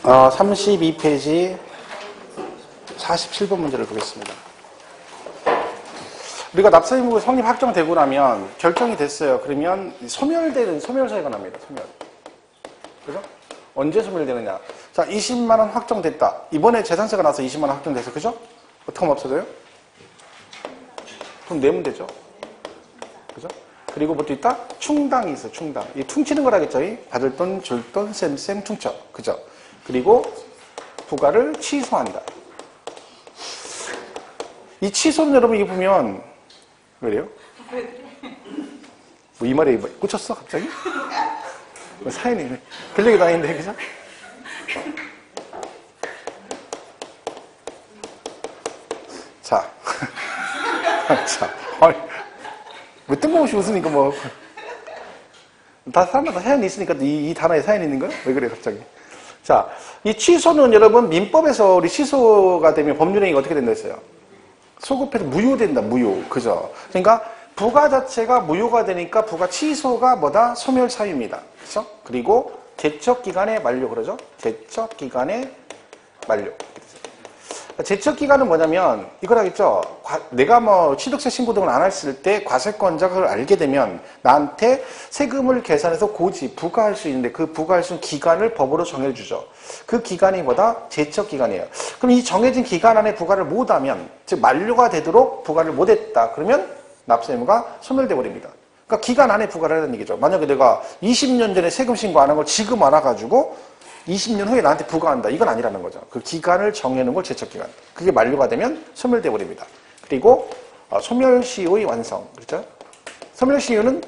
32페이지 47번 문제를 보겠습니다. 우리가 납세의무가 성립 확정되고 나면 결정이 됐어요. 그러면 소멸되는 소멸사유가 납니다. 소멸. 그죠? 언제 소멸되느냐? 자, 20만 원 확정됐다. 이번에 재산세가 나서 20만 원 확정돼서 그죠? 어떻게 하면 없어져요? 돈 내면 되죠. 그죠? 그리고 뭐 또 있다? 충당이 있어. 충당. 이 퉁치는 거라겠죠. 받을 돈, 줄 돈, 쌤 퉁쳐. 그죠? 그리고 부가를 취소한다. 이 취소는 여러분 이거 보면 왜래요? 뭐 이 말에 꽂혔어 갑자기? 뭐 사연이 별얘기도 아닌데 그죠? 자, 자, 왜 뜬금없이 웃으니까 뭐 다 사람마다 사연이 있으니까 이 단어에 사연이 있는 거야? 왜 그래 갑자기? 자, 이 취소는 여러분 민법에서 우리 취소가 되면 법률행위가 어떻게 된다 했어요? 소급해서 무효된다, 무효. 그죠? 그러니까 부가 자체가 무효가 되니까 부가 취소가 뭐다? 소멸사유입니다. 그죠? 그리고 제척기간의 만료 그러죠? 제척기간의 만료. 제척기간은 뭐냐면 이거라겠죠? 내가 뭐 취득세 신고 등을 안 했을 때 과세권자가 그걸 알게 되면 나한테 세금을 계산해서 고지, 부과할 수 있는데 그 부과할 수 있는 기간을 법으로 정해주죠. 그 기간이 뭐다? 제척기간이에요. 그럼 이 정해진 기간 안에 부과를 못하면, 즉 만료가 되도록 부과를 못했다. 그러면 납세의무가 소멸돼 버립니다. 그러니까 기간 안에 부과를 하는 얘기죠. 만약에 내가 20년 전에 세금 신고 안 한 걸 지금 알아가지고 20년 후에 나한테 부과한다. 이건 아니라는 거죠. 그 기간을 정해놓은 걸 제척기간. 그게 만료가 되면 소멸돼 버립니다. 그리고 소멸시효의 완성. 그렇죠? 소멸시효는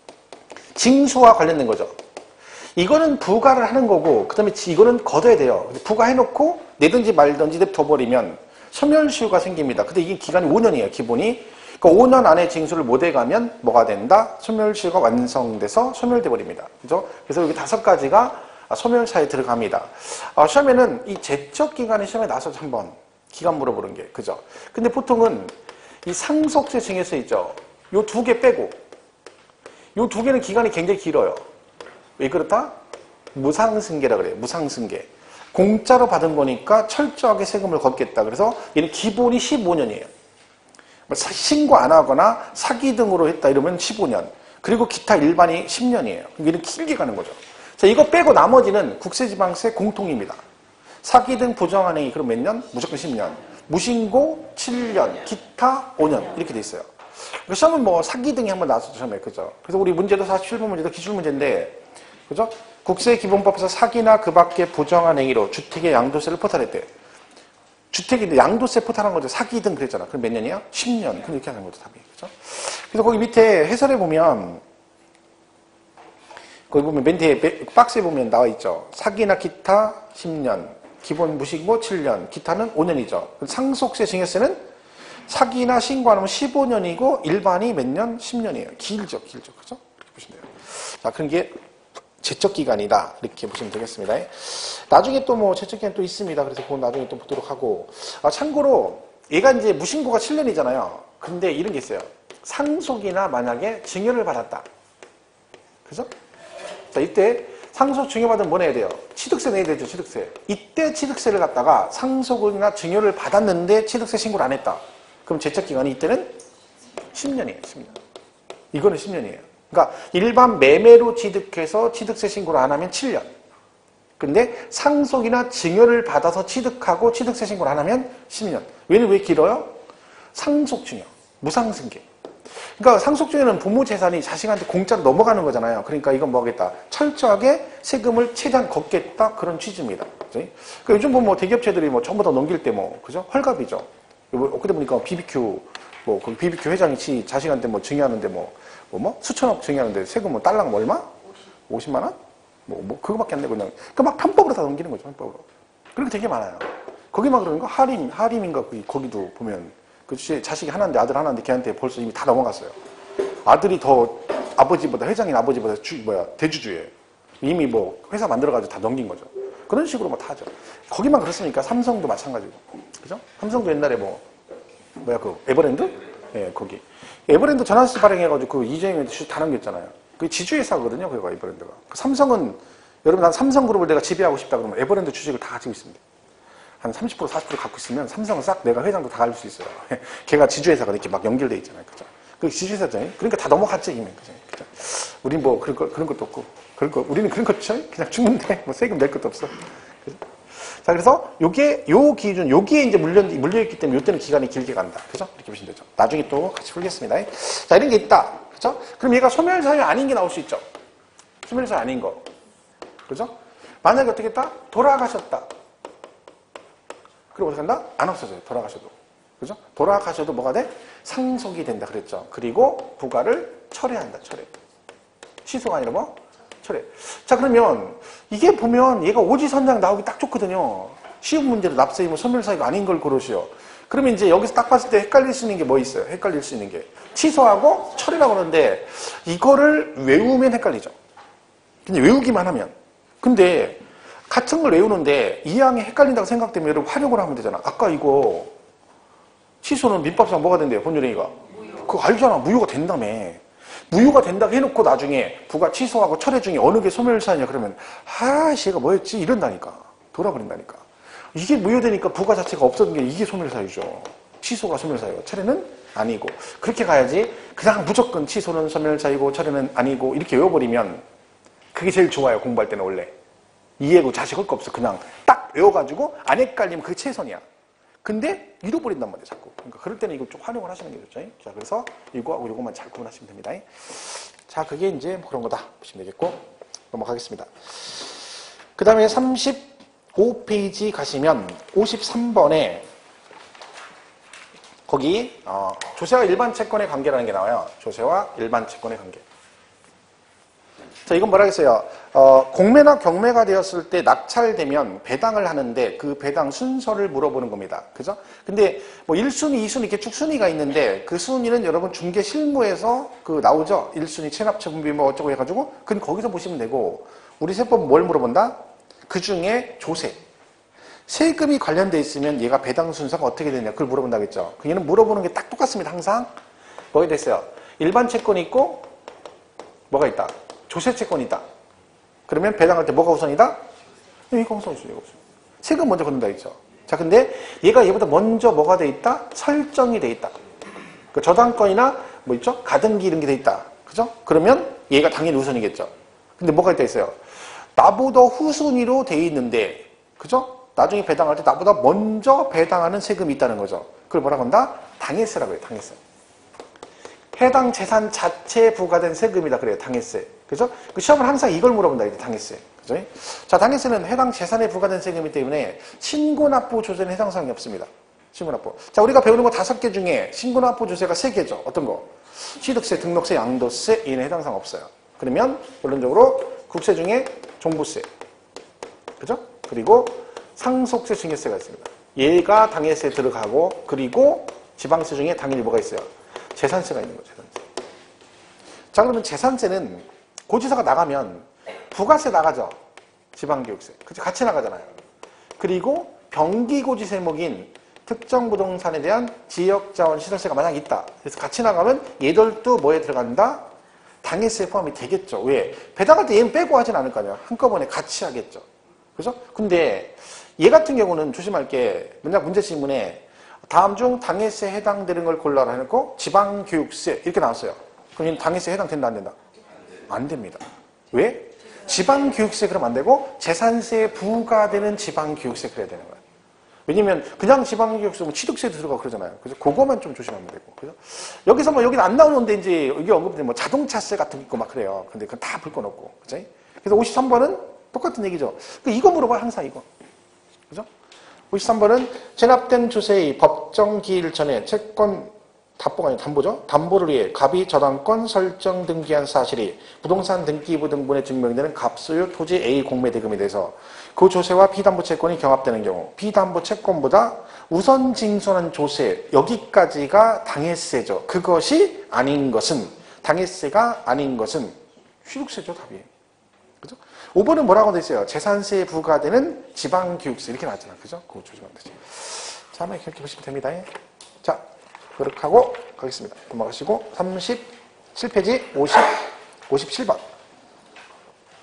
징수와 관련된 거죠. 이거는 부과를 하는 거고 그 다음에 이거는 걷어야 돼요. 부과해놓고 내든지 말든지 냅둬버리면 소멸시효가 생깁니다. 근데 이게 기간이 5년이에요. 기본이. 그러니까 5년 안에 징수를 못 해가면 뭐가 된다? 소멸시효가 완성돼서 소멸돼 버립니다. 그죠? 그래서 여기 5가지가 소멸사에 들어갑니다. 시험에는 이 제척기간의 시험에 나서서 한번 기간 물어보는 게 그죠? 근데 보통은 이 상속세 증여세 있죠? 요 2개 빼고 요 2개는 기간이 굉장히 길어요. 왜 그렇다? 무상승계라 그래요. 무상승계. 공짜로 받은 거니까 철저하게 세금을 걷겠다. 그래서 얘는 기본이 15년이에요. 신고 안 하거나 사기 등으로 했다 이러면 15년. 그리고 기타 일반이 10년이에요. 얘는 길게 가는 거죠. 자, 이거 빼고 나머지는 국세지방세 공통입니다. 사기 등 부정한행위 그럼 몇 년? 무조건 10년. 무신고 7년, 기타 5년 이렇게 돼 있어요. 시험은 뭐 사기 등이 한번 나왔었죠, 처음에. 그죠? 그래서 우리 문제도 47번 문제도 기출문제인데, 그죠? 국세기본법에서 사기나 그 밖의 부정한 행위로 주택의 양도세를 포탈했대. 주택인데 양도세 포탈한 거죠. 사기 등 그랬잖아. 그럼 몇 년이야? 10년. 그럼 이렇게 하는 거죠, 답이. 그죠? 그래서 거기 밑에 해설에 보면, 거기 보면 맨 뒤에 박스에 보면 나와 있죠. 사기나 기타 10년, 기본 무신고 7년, 기타는 5년이죠. 상속세 증여세는 사기나 신고 안 하면 15년이고 일반이 몇 년? 10년이에요. 길죠, 길죠. 그죠? 이렇게 보시면 돼요. 자, 그런 게 제척기간이다. 이렇게 보시면 되겠습니다. 나중에 또 뭐 제척기간 또 있습니다. 그래서 그건 나중에 또 보도록 하고. 참고로 얘가 이제 무신고가 7년이잖아요. 근데 이런 게 있어요. 상속이나 만약에 증여를 받았다. 그죠? 자, 이때 상속 증여받으면 뭐 내야 돼요? 취득세 내야 되죠, 취득세. 이때 취득세를 갖다가 상속이나 증여를 받았는데 취득세 신고를 안 했다. 그럼 제척기간이 이때는 10년이에요, 10년. 이거는 10년이에요. 그러니까 일반 매매로 취득해서 취득세 신고를 안 하면 7년. 근데 상속이나 증여를 받아서 취득하고 취득세 신고를 안 하면 10년. 왜 길어요? 상속증여, 무상승계. 그러니까 상속증여는 부모 재산이 자식한테 공짜로 넘어가는 거잖아요. 그러니까 이건 뭐 하겠다? 철저하게 세금을 최대한 걷겠다. 그런 취지입니다. 그러니까 요즘 보면 뭐 대기업체들이 뭐 전부 다 넘길 때 뭐, 그죠? 헐값이죠. 그때 보니까 BBQ, 그 BBQ 회장이 자식한테 뭐 증여하는데 수천억 증여하는데 세금 뭐 딸랑 뭐 얼마? 50만 원? 그거밖에 안 내고 그냥. 그러니까 막 편법으로 다 넘기는 거죠, 편법으로. 그런 게 되게 많아요. 거기 막 그러는 거 하림인가 거기도 보면 그 자식이 하나인데 아들 하나인데 걔한테 벌써 이미 다 넘어갔어요. 아들이 더 아버지보다 회장인 아버지보다 대주주예요. 이미 뭐 회사 만들어가지고 다 넘긴 거죠. 그런 식으로 다 하죠. 거기만 그렇습니까? 삼성도 마찬가지고. 그죠? 삼성도 옛날에 그 에버랜드? 예, 거기. 에버랜드 전환세 발행해가지고 그 이재명한테 다 넘겼잖아요. 그 지주회사거든요, 그거 에버랜드가. 삼성은 여러분, 난 삼성그룹을 내가 지배하고 싶다 그러면 에버랜드 주식을 다 가지고 있습니다. 한 30%, 40% 갖고 있으면 삼성은 싹 내가 회장도 다 갈 수 있어요. 걔가 지주회사가 이렇게 막 연결돼 있잖아요. 그죠? 그 지주회사잖아요. 그러니까 다 넘어갔죠, 이미. 그죠? 우린 뭐 그런 것도 없고. 우리는 그런 거 없죠. 그냥 죽는데, 뭐 세금 낼 것도 없어. 그죠? 자, 그래서 요 기준, 여기에 이제 물려있기 때문에 요때는 기간이 길게 간다. 그죠? 이렇게 보시면 되죠. 나중에 또 같이 풀겠습니다. 자, 이런 게 있다. 그죠? 그럼 얘가 소멸사유 아닌 게 나올 수 있죠. 소멸사유 아닌 거. 그죠? 만약에 어떻게 했다? 돌아가셨다. 그리고 어떻게 한다? 안 없어져요. 돌아가셔도. 그죠? 돌아가셔도 뭐가 돼? 상속이 된다 그랬죠. 그리고 부가를 철회한다. 철회. 취소가 아니라 뭐? 철회. 자, 그러면 이게 보면 얘가 오지선장 나오기 딱 좋거든요. 쉬운 문제로 납세이면 소멸사유가 아닌 걸 고르시오. 그러면 이제 여기서 딱 봤을 때 헷갈릴 수 있는 게 뭐 있어요? 헷갈릴 수 있는 게. 취소하고 철회라고 하는데 이거를 외우면 헷갈리죠. 그냥 외우기만 하면. 근데 같은 걸 외우는데 이항이 헷갈린다고 생각되면 여러분 활용을 하면 되잖아. 아까 이거 취소는 민법상 뭐가 된대요? 본유행위가. 그거 알잖아. 무효가 된다며. 무효가 된다고 해놓고 나중에 부가 취소하고 철회 중에 어느 게 소멸사유냐 그러면 아씨 얘가 뭐였지? 이런다니까. 돌아버린다니까. 이게 무효되니까 부가 자체가 없어진 게 이게 소멸사유죠. 취소가 소멸사유고 철회는 아니고. 그렇게 가야지 그냥 무조건 취소는 소멸사유고 철회는 아니고 이렇게 외워버리면 그게 제일 좋아요. 공부할 때는 원래. 이해고 자식할 거 없어. 그냥 딱 외워가지고 안 헷갈리면 그게 최선이야. 근데 잃어버린단 말이야 자꾸. 그러니까 그럴 때는 이걸 좀 활용을 하시는 게 좋죠. 자, 그래서 이거하고 이것만 잘 구분하시면 됩니다. 자, 그게 이제 뭐 그런 거다 보시면 되겠고 넘어가겠습니다. 그 다음에 35페이지 가시면 53번에 거기 조세와 일반 채권의 관계라는 게 나와요. 조세와 일반 채권의 관계. 자, 이건 뭐라 했어요? 공매나 경매가 되었을 때 낙찰되면 배당을 하는데 그 배당 순서를 물어보는 겁니다. 그죠? 근데 뭐 1순위, 2순위 이렇게 쭉 순위가 있는데 그 순위는 여러분 중개 실무에서 그 나오죠? 1순위 체납처 분비 뭐 어쩌고 해가지고 그건 거기서 보시면 되고 우리 세법은 뭘 물어본다? 그 중에 조세. 세금이 관련돼 있으면 얘가 배당 순서가 어떻게 되냐 그걸 물어본다겠죠? 얘는 물어보는 게 딱 똑같습니다. 항상. 뭐가 됐어요? 일반 채권이 있고 뭐가 있다? 조세 채권이 있다. 그러면 배당할 때 뭐가 우선이다? 이거 우선이죠. 이거 우선. 세금 먼저 걷는다 했죠. 자, 근데 얘가 얘보다 먼저 뭐가 돼 있다? 설정이 돼 있다. 그 저당권이나 뭐 있죠? 가등기 이런 게 돼 있다. 그죠? 그러면 얘가 당연히 우선이겠죠. 근데 뭐가 있다 했어요? 나보다 후순위로 돼 있는데, 그죠? 나중에 배당할 때 나보다 먼저 배당하는 세금이 있다는 거죠. 그걸 뭐라고 한다? 당해세라고 해요. 당해세. 해당 재산 자체에 부과된 세금이다 그래요. 당해세. 그죠? 그 시험은 항상 이걸 물어본다. 이제 당해세. 그죠? 자, 당해세는 해당 재산에 부과된 세금이기 때문에 신고납부 조세는 해당 사항이 없습니다. 신고납부. 자, 우리가 배우는 거 5개 중에 신고납부 조세가 3개죠. 어떤 거? 취득세, 등록세, 양도세, 얘는 해당 사항 없어요. 그러면 결론적으로 국세 중에 종부세. 그죠? 그리고 상속세, 증여세가 있습니다. 얘가 당해세 들어가고 그리고 지방세 중에 당연히 뭐가 있어요? 재산세가 있는 거죠. 재산세. 자, 그러면 재산세는 고지서가 나가면 부가세 나가죠. 지방교육세. 그치? 같이 나가잖아요. 그리고 병기고지세목인 특정 부동산에 대한 지역자원 시설세가 만약 있다. 그래서 같이 나가면 얘들도 뭐에 들어간다? 당해세에 포함이 되겠죠. 왜? 배당할 때 얘는 빼고 하진 않을 거 아니야. 한꺼번에 같이 하겠죠. 그죠? 근데 얘 같은 경우는 조심할 게 만약 문제 질문에 다음 중 당해세에 해당되는 걸 골라라 해놓고 지방교육세 이렇게 나왔어요. 그럼 당해세에 해당된다 안 된다? 안 됩니다. 왜? 지방교육세 그러면 안 되고 재산세에 부과되는 지방교육세 그래야 되는 거예요. 왜냐면 그냥 지방교육세면 취득세도 들어가고 그러잖아요. 그래서 그거만 좀 조심하면 되고. 그죠? 여기서 뭐 여기는 안 나오는데 이제 여기 언급된 뭐 자동차세 같은 거 있고 막 그래요. 근데 그건 다 볼 건 없고. 그죠? 그래서 53번은 똑같은 얘기죠. 이거 물어봐요. 항상 이거. 그죠? 53번은 체납된 조세의 법정 기일 전에 채권 답보가 아니라 담보죠. 담보를 위해 갑이 저당권 설정 등기한 사실이 부동산 등기부 등본에 증명되는 갑소유 토지 A 공매대금에 대해서 그 조세와 비담보 채권이 경합되는 경우 비담보 채권보다 우선 징수하는 조세 여기까지가 당해세죠. 그것이 아닌 것은 당해세가 아닌 것은 취득세죠. 답이. 그죠? 5번은 뭐라고 돼 있어요? 재산세에 부과되는 지방교육세 이렇게 나왔잖아요. 그죠? 그거 조심하면 되죠. 자, 한번 이렇게 보시면 됩니다. 자, 그렇게 하고 가겠습니다. 넘어가시고 37페이지 57번.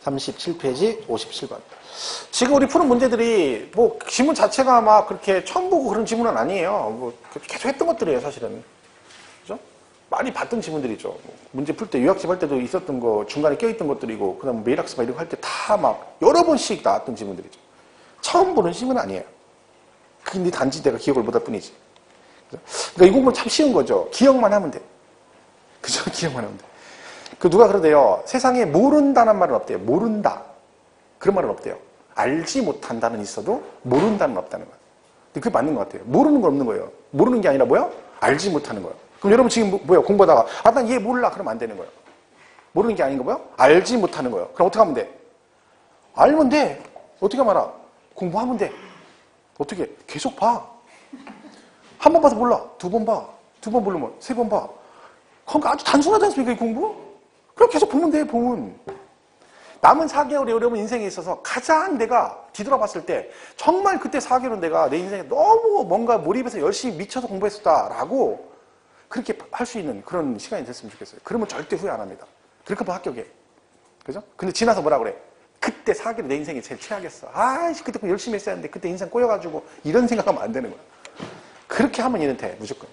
37페이지 57번. 지금 우리 푸는 문제들이 뭐 지문 자체가 막 그렇게 처음 보고 그런 지문은 아니에요. 뭐 계속 했던 것들이에요, 사실은. 그죠? 많이 봤던 지문들이죠. 뭐 문제 풀 때 유학집 할 때도 있었던 거, 중간에 껴있던 것들이고, 그 다음 매일 학습 이런 거 할 때 다 막 여러 번씩 나왔던 지문들이죠. 처음 보는 지문은 아니에요. 근데 단지 내가 기억을 못할 뿐이지. 그러니까 이 공부는 참 쉬운 거죠. 기억만 하면 돼. 그죠? 기억만 하면 돼. 그 누가 그러대요. 세상에 모른다는 말은 없대요. 모른다. 그런 말은 없대요. 알지 못한다는 있어도 모른다는 없다는 거예요. 근데 그게 맞는 것 같아요. 모르는 건 없는 거예요. 모르는 게 아니라 뭐야? 알지 못하는 거예요. 그럼 여러분 지금 뭐야? 공부하다가 난 얘 몰라. 그러면 안 되는 거예요. 모르는 게 아닌 거 뭐야? 알지 못하는 거예요. 그럼 어떻게 하면 돼? 알면 돼. 어떻게 하면 알아? 공부하면 돼. 어떻게? 계속 봐. 한 번 봐서 몰라. 두 번 봐. 두 번 모르면 세 번 봐. 그러니까 아주 단순하지 않습니까, 이 공부? 그럼 계속 보면 돼, 보면. 남은 4개월이 여러분 인생에 있어서 가장 내가 뒤돌아봤을 때 정말 그때 4개월은 내가 내 인생에 너무 뭔가 몰입해서 열심히 미쳐서 공부했었다라고 그렇게 할 수 있는 그런 시간이 됐으면 좋겠어요. 그러면 절대 후회 안 합니다. 그렇게 하면 합격해. 그죠? 근데 지나서 뭐라 그래? 그때 4개월 내 인생이 제일 최악이었어. 아이씨, 그때 열심히 했어야 했는데 그때 인생 꼬여가지고 이런 생각하면 안 되는 거야. 그렇게 하면 얘는 돼, 무조건.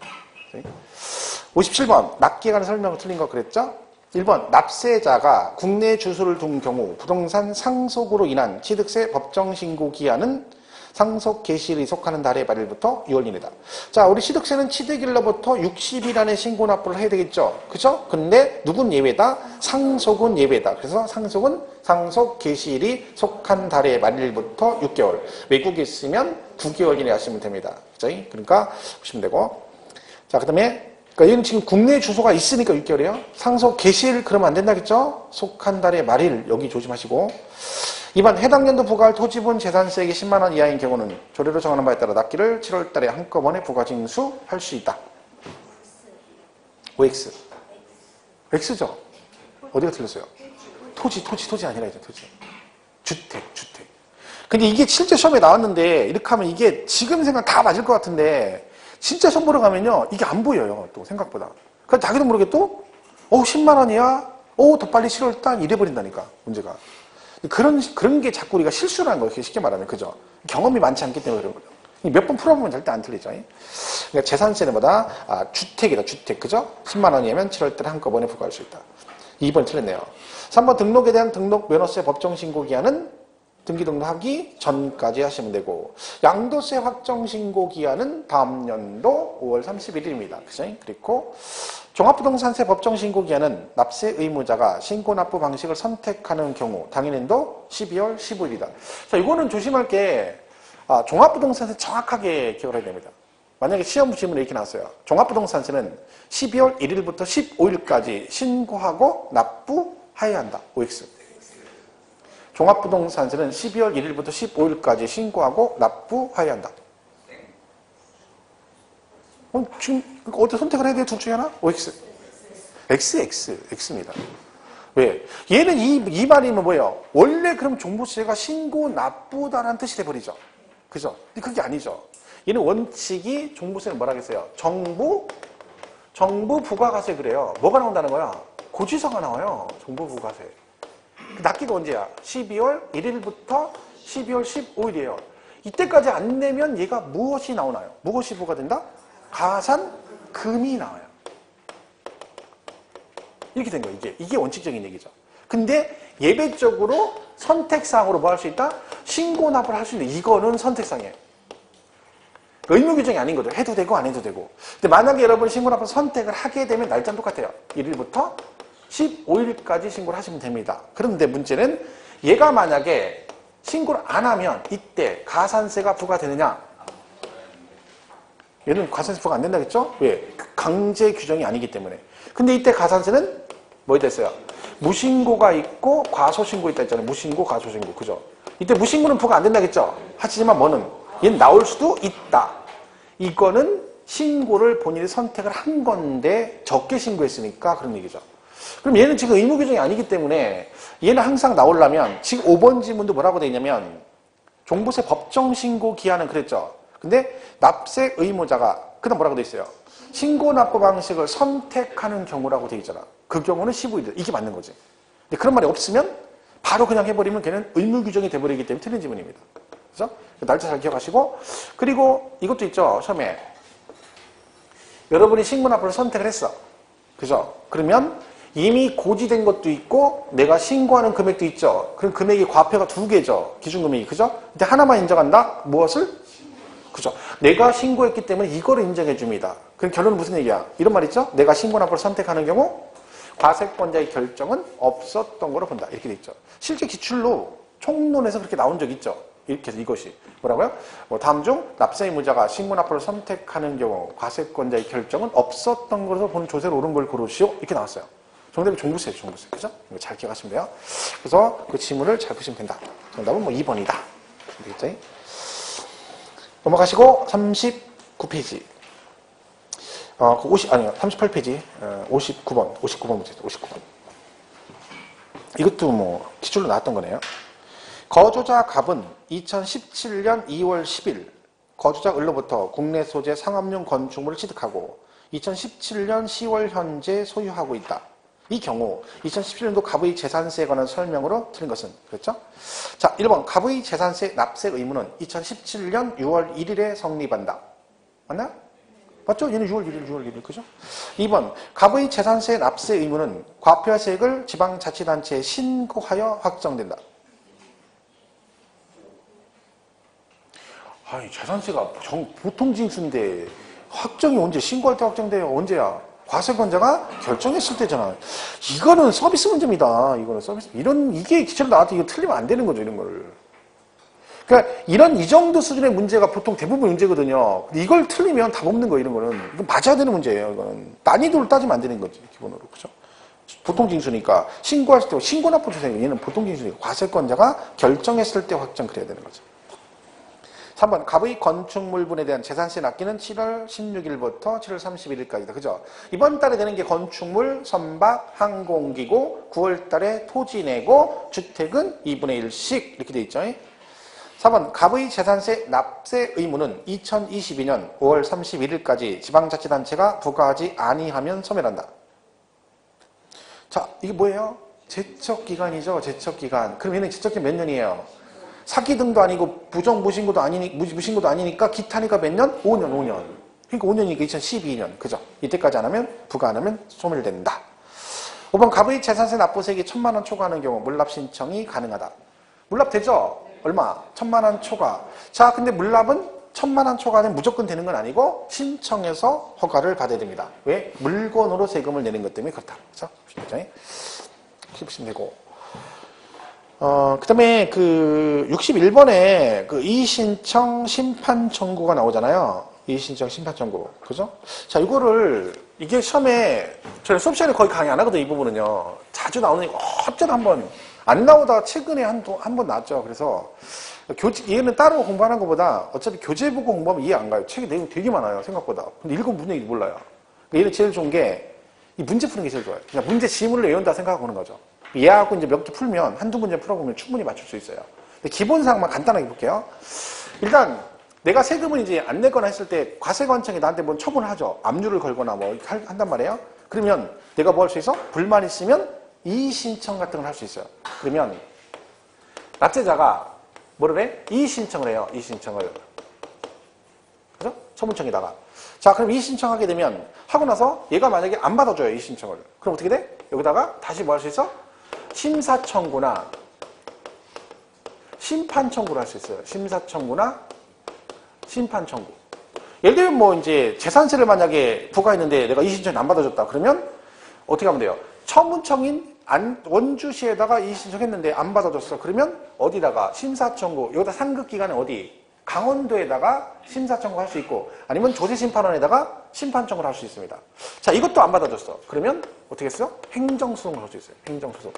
57번, 납기에 관한 설명을 틀린 거 그랬죠? 1번, 납세자가 국내 주소를 둔 경우 부동산 상속으로 인한 취득세 법정 신고 기한은 상속 개시일이 속하는 달의 말일부터 6월 이내다. 자, 우리 취득세는 취득일로부터 60일 안에 신고 납부를 해야 되겠죠? 그죠? 근데 누군 예외다? 상속은 예외다. 그래서 상속은 상속 개시일이 속한 달의 말일부터 6개월. 외국에 있으면 9개월 이내 하시면 됩니다. 그죠? 그러니까 보시면 되고. 자, 그 다음에 그러니까 얘는 지금 국내 주소가 있으니까 6개월이에요. 상속 개시일 그러면 안 된다겠죠? 속한 달의 말일 여기 조심하시고. 2번 해당 연도 부과할 토지분 재산세액이 10만 원 이하인 경우는 조례로 정하는 바에 따라 납기를 7월 달에 한꺼번에 부과 징수할 수 있다. OX. X죠? 어디가 틀렸어요? 토지 아니라 이제 토지. 주택. 근데 이게 실제 시험에 나왔는데 이렇게 하면 이게 지금 생각 다 맞을 것 같은데 진짜 시험 보러 가면요 이게 안 보여요. 또 생각보다. 그러니까 자기도 모르게 또 10만 원이야? 더 빨리 7월 달 이래버린다니까 문제가. 그런 게 자꾸 우리가 실수를 하는 거예요. 쉽게 말하면. 그죠? 경험이 많지 않기 때문에 그런 거죠. 몇 번 풀어보면 절대 안 틀리죠. 그러니까 재산세는 뭐다? 주택이다, 주택. 그죠? 10만 원이면 7월 달에 한꺼번에 부과할 수 있다. 2번 틀렸네요. 3번 등록에 대한 등록 면허세 법정 신고 기한은 등기 등록하기 전까지 하시면 되고, 양도세 확정 신고 기한은 다음 연도 5월 31일입니다. 그죠? 그리고 종합부동산세 법정 신고 기한은 납세 의무자가 신고 납부 방식을 선택하는 경우 당일인도 12월 15일이다. 자, 이거는 조심할 게 종합부동산세 정확하게 기억을 해야 됩니다. 만약에 시험 질문에 이렇게 나왔어요. 종합부동산세는 12월 1일부터 15일까지 신고하고 납부해야 한다. OX. 종합부동산세는 12월 1일부터 15일까지 신고하고 납부해야 한다. 지금 어디 선택을 해야 돼요? 둘 중에 하나? OX. X입니다. 왜? 얘는 이 말이면 뭐예요? 원래 그럼 종부세가 신고 납부다라는 뜻이 돼버리죠. 그죠? 근데 그게 아니죠. 얘는 원칙이 종부세는 뭐라 하겠어요? 정부 부가가세 그래요. 뭐가 나온다는 거야? 고지서가 나와요. 정부 부가세. 납기가 언제야? 12월 1일부터 12월 15일이에요. 이때까지 안 내면 얘가 무엇이 나오나요? 무엇이 부과된다? 가산금이 나와요. 이렇게 된 거예요. 이게 원칙적인 얘기죠. 근데 예배적으로 선택사항으로 뭐 할 수 있다? 신고납을 할 수 있는 이거는 선택사항이에요. 의무 규정이 아닌 거죠. 해도 되고 안 해도 되고. 근데 만약에 여러분 신고납을 선택을 하게 되면 날짜는 똑같아요. 1일부터 15일까지 신고를 하시면 됩니다. 그런데 문제는 얘가 만약에 신고를 안 하면 이때 가산세가 부과되느냐? 얘는 가산세 부과 안 된다겠죠? 왜? 강제 규정이 아니기 때문에. 근데 이때 가산세는 뭐에 됐어요? 무신고가 있고 과소신고 있다 했잖아요. 무신고, 과소신고. 그죠? 이때 무신고는 부과 안 된다겠죠? 하지만 뭐는? 얘는 나올 수도 있다. 이거는 신고를 본인이 선택을 한 건데 적게 신고했으니까 그런 얘기죠. 그럼 얘는 지금 의무 규정이 아니기 때문에 얘는 항상 나오려면 지금 5번 지문도 뭐라고 돼 있냐면 종부세 법정 신고 기한은 그랬죠. 근데 납세 의무자가 그다음 뭐라고 돼 있어요? 신고 납부 방식을 선택하는 경우라고 돼 있잖아. 그 경우는 15일. 이게 맞는 거지. 근데 그런 말이 없으면 바로 그냥 해버리면 걔는 의무 규정이 돼버리기 때문에 틀린 지문입니다. 그죠? 날짜 잘 기억하시고, 그리고 이것도 있죠. 처음에 여러분이 신고납부를 선택을 했어. 그죠? 그러면 이미 고지된 것도 있고 내가 신고하는 금액도 있죠. 그럼 금액이 과표가 2개죠. 기준금액이. 그죠? 근데 하나만 인정한다? 무엇을? 그죠? 내가 신고했기 때문에 이거를 인정해 줍니다. 그럼 결론은 무슨 얘기야? 이런 말 있죠? 내가 신고납부를 선택하는 경우 과세권자의 결정은 없었던 거로 본다. 이렇게 돼 있죠. 실제 기출로 총론에서 그렇게 나온 적 있죠. 이렇게 해서 이것이 뭐라고요? 다음 중 납세 의무자가 신고납부를 선택하는 경우 과세권자의 결정은 없었던 것으로 본 조세로 옳은 걸 고르시오. 이렇게 나왔어요. 정답이 종부세예요, 종부세. 그죠? 이거 잘 기억하시면 돼요. 그래서 그 지문을 잘 푸시면 된다. 정답은 2번이다. 되겠죠? 넘어가시고 39페이지. 38페이지. 59번 문제죠. 59번. 이것도 뭐 기출로 나왔던 거네요. 거주자 갑은 2017년 2월 10일 거주자 을로부터 국내 소재 상업용 건축물을 취득하고 2017년 10월 현재 소유하고 있다. 이 경우 2017년도 갑의 재산세에 관한 설명으로 틀린 것은? 그렇죠? 자, 1번 갑의 재산세 납세 의무는 2017년 6월 1일에 성립한다. 맞나요? 맞죠? 얘는 6월 1일, 그죠? 2번 갑의 재산세 납세 의무는 과표세액을 지방자치단체에 신고하여 확정된다. 아니, 재산세가 보통 징수인데 확정이 언제? 신고할 때 확정돼요? 언제야? 과세권자가 결정했을 때잖아. 이거는 서비스 문제입니다. 이거는 서비스. 이게 기체로 나왔더니 이거 틀리면 안 되는 거죠, 이런 거를. 그러니까 이 정도 수준의 문제가 보통 대부분 문제거든요. 근데 이걸 틀리면 답 없는 거예요, 이런 거는. 이건 맞아야 되는 문제예요, 이거는. 난이도를 따지면 안 되는 거지, 기본으로. 그죠? 보통 징수니까. 신고했을 때, 신고납부 조세는 얘는 보통 징수니까. 과세권자가 결정했을 때 확정 그래야 되는 거죠. 3번 갑의 건축물분에 대한 재산세 납기는 7월 16일부터 7월 31일까지다. 그죠? 이번 달에 되는 게 건축물, 선박, 항공기고 9월 달에 토지 내고 주택은 2분의 1씩 이렇게 돼 있죠. 4번 갑의 재산세 납세 의무는 2022년 5월 31일까지 지방자치단체가 부과하지 아니하면 소멸한다. 자, 이게 뭐예요? 제척기간이죠. 제척기간. 그럼 얘는 제척기간 몇 년이에요? 사기 등도 아니고 부정무신고도 무신고도 아니니까 기타니까 몇 년? 5년. 그러니까 5년이니까 2012년. 그죠? 이때까지 안 하면 부과 안 하면 소멸된다. 5번 갑의 재산세 납부세액이 1,000만 원 초과하는 경우 물납 신청이 가능하다. 물납 되죠? 얼마? 1,000만 원 초과. 자, 근데 물납은 1,000만 원 초과는 무조건 되는 건 아니고 신청해서 허가를 받아야 됩니다. 왜? 물건으로 세금을 내는 것 때문에 그렇다. 그렇죠? 이렇게 보시면 되고. 그 다음에 61번에 이의신청 심판 청구가 나오잖아요. 이의신청 심판 청구. 그죠? 자, 이게 시험에, 저희 수업 시간에 거의 강의 안 하거든요, 이 부분은요. 자주 나오는, 갑자기 안 나오다가 최근에 한 번 나왔죠. 그래서, 얘는 따로 공부하는 것보다 어차피 교재 보고 공부하면 이해 안 가요. 책에 내용 되게 많아요, 생각보다. 근데 읽으면 무슨 얘기인지 몰라요. 얘는 제일 좋은 게, 이 문제 푸는 게 제일 좋아요. 그냥 문제 지문을 외운다 생각하고 오는 거죠. 얘하고 이제 몇 개 풀면, 한두 문제 풀어보면 충분히 맞출 수 있어요. 근데 기본사항만 간단하게 볼게요. 일단, 내가 세금을 이제 안 내거나 했을 때 과세관청이 나한테 뭔 처분을 하죠. 압류를 걸거나 뭐 한단 말이에요. 그러면 내가 뭐 할 수 있어? 불만 있으면 이의신청 같은 걸 할 수 있어요. 그러면 납세자가 뭐를 해? 이의신청을 해요. 이의신청을. 그죠? 처분청에다가. 자, 그럼 이의신청하게 되면 하고 나서 얘가 만약에 안 받아줘요. 이의신청을. 그럼 어떻게 돼? 여기다가 다시 뭐 할 수 있어? 심사청구나 심판청구를 할 수 있어요. 심사청구나 심판청구. 예를 들면 뭐 이제 재산세를 만약에 부과했는데 내가 이의신청을 안 받아줬다. 그러면 어떻게 하면 돼요? 처분청인 원주시에다가 이의신청했는데 안 받아줬어. 그러면 어디다가 심사청구. 여기다 상급기관은 어디? 강원도에다가 심사청구 할 수 있고 아니면 조세심판원에다가 심판청구를 할 수 있습니다. 자, 이것도 안 받아줬어. 그러면 어떻게 했어요? 행정소송을 할 수 있어요. 행정소송.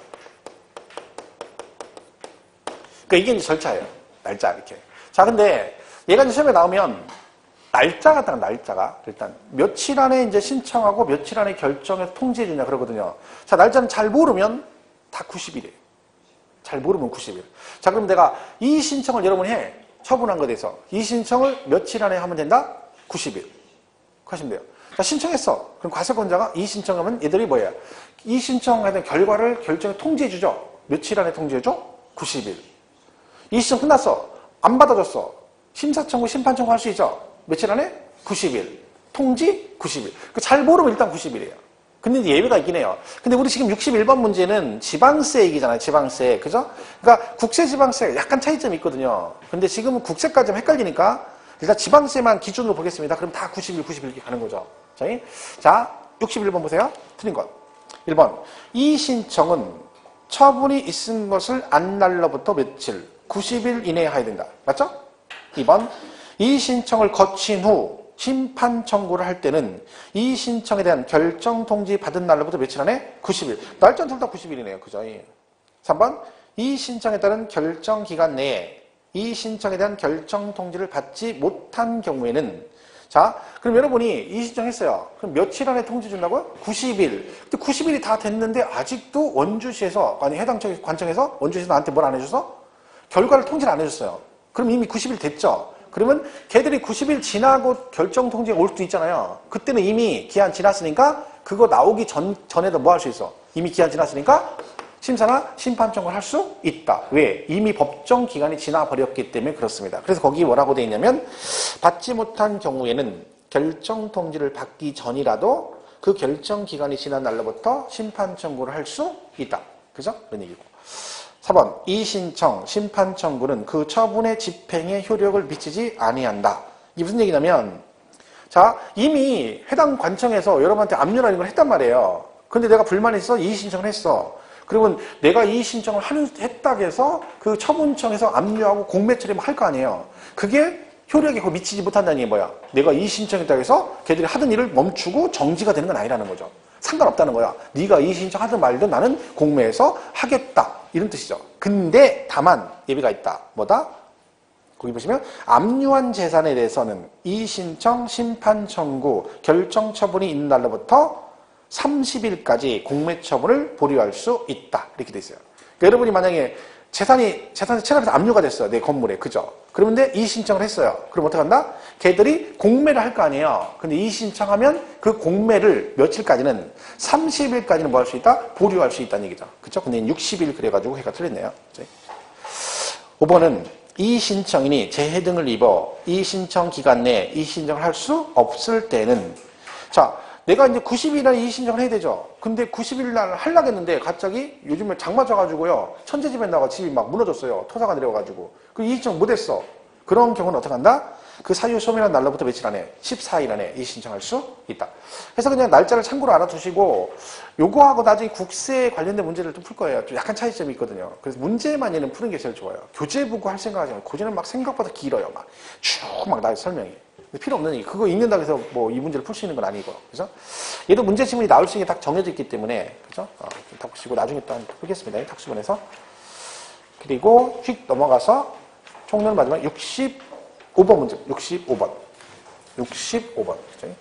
그러니까 이게 이제 절차예요. 날짜 이렇게. 자, 근데 얘가 이제 시험에 나오면 날짜가 딱 날짜가 일단 며칠 안에 이제 신청하고 며칠 안에 결정해서 통지해 주냐 그러거든요. 자, 날짜는 잘 모르면 다 90일이에요. 잘 모르면 90일. 자, 그럼 내가 이 신청을 여러분이 해. 처분한 것에 대해서 이 신청을 며칠 안에 하면 된다? 90일. 하시면 돼요. 자, 신청했어. 그럼 과세권자가 이 신청하면 얘들이 뭐예요? 이 신청하는 결과를 결정에 통지해 주죠. 며칠 안에 통지해줘? 90일. 이 시청 끝났어. 안 받아줬어. 심사청구, 심판청구 할 수 있죠? 며칠 안에? 90일. 통지? 90일. 잘 모르면 일단 90일이에요. 근데 이제 예외가 있긴 해요. 근데 우리 지금 61번 문제는 지방세 얘기잖아요. 지방세. 그죠? 그러니까 국세, 지방세가 약간 차이점이 있거든요. 근데 지금은 국세까지 좀 헷갈리니까 일단 지방세만 기준으로 보겠습니다. 그럼 다 90일, 90일 이렇게 가는 거죠. 자, 61번 보세요. 틀린 것. 1번. 이 신청은 처분이 있은 것을 안 날로부터 며칠, 90일 이내에 해야 된다. 맞죠? 2번. 이 신청을 거친 후 심판 청구를 할 때는 이 신청에 대한 결정 통지 받은 날로부터 며칠 안에? 90일. 날짜는 둘 다 90일이네요. 그죠? 3번. 이 신청에 따른 결정 기간 내에 이 신청에 대한 결정 통지를 받지 못한 경우에는 자, 그럼 여러분이 이 신청했어요. 그럼 며칠 안에 통지 준다고요? 90일. 근데 90일이 다 됐는데 아직도 원주시에서 아니 해당 관청에서 원주시에서 나한테 뭘 안 해줘서 결과를 통지를 안 해줬어요. 그럼 이미 90일 됐죠. 그러면 걔들이 90일 지나고 결정 통지가 올 수도 있잖아요. 그때는 이미 기한 지났으니까 그거 나오기 전에도 뭐 할 수 있어? 이미 기한 지났으니까 심사나 심판 청구를 할 수 있다. 왜? 이미 법정 기간이 지나버렸기 때문에 그렇습니다. 그래서 거기 뭐라고 돼 있냐면 받지 못한 경우에는 결정 통지를 받기 전이라도 그 결정 기간이 지난 날로부터 심판 청구를 할 수 있다. 그죠? 그런 얘기고. 4번. 이 신청, 심판 청구는 그 처분의 집행에 효력을 미치지 아니한다. 이게 무슨 얘기냐면 자, 이미 해당 관청에서 여러분한테 압류라는 걸 했단 말이에요. 근데 내가 불만이 있어? 이의 신청을 했어. 그러면 내가 이의 신청을 했다고 해서 그 처분청에서 압류하고 공매 처리만 할 거 아니에요. 그게 효력에 미치지 못한다는 게 뭐야? 내가 이의 신청했다고 해서 걔들이 하던 일을 멈추고 정지가 되는 건 아니라는 거죠. 상관없다는 거야. 네가 이의 신청하든 말든 나는 공매에서 하겠다. 이런 뜻이죠. 근데 다만 예외가 있다. 뭐다? 거기 보시면 압류한 재산에 대해서는 이의 신청, 심판 청구, 결정 처분이 있는 날로부터 30일까지 공매 처분을 보류할 수 있다. 이렇게 돼 있어요. 그러니까 여러분이 만약에 재산이 체납해서 압류가 됐어요. 내 건물에. 그죠? 그런데 이의 신청을 했어요. 그럼 어떻게 한다? 걔들이 공매를 할 거 아니에요. 근데 이의 신청하면 그 공매를 며칠까지는 30일까지는 뭐 할 수 있다? 보류할 수 있다는 얘기죠. 그죠? 근데 60일 그래가지고 해가 틀렸네요. 5번은 이의 신청인이 재해 등을 입어 이의 신청 기간 내에 이의 신청을 할 수 없을 때는 자, 내가 이제 90일 날 이의 신청을 해야 되죠. 근데 90일 날 하려고 했는데 갑자기 요즘에 장 맞아가지고요. 천재집에 나가 집이 막 무너졌어요. 토사가 내려가지고. 그 이의 신청 못했어. 그런 경우는 어떻게 한다? 그 사유 소멸한 날로부터 며칠 안에? 14일 안에 이의 신청할 수 있다. 그래서 그냥 날짜를 참고로 알아두시고 요거하고 나중에 국세에 관련된 문제를 좀 풀 거예요. 좀 약간 차이점이 있거든요. 그래서 문제만 얘는 푸는 게 제일 좋아요. 교재 보고 할 생각하지 말고 교재는 막 생각보다 길어요. 막 쭉 막 나의 설명이. 필요 없는 얘기. 그거 읽는다고 해서 뭐 이 문제를 풀 수 있는 건 아니고. 그죠? 얘도 문제 지문이 나올 수 있는 게 딱 정해져 있기 때문에. 그죠? 딱 보시고 나중에 또 한번 풀겠습니다. 탁수본에서. 그리고 휙 넘어가서 총론 마지막 65번 문제. 65번. 65번. 그죠?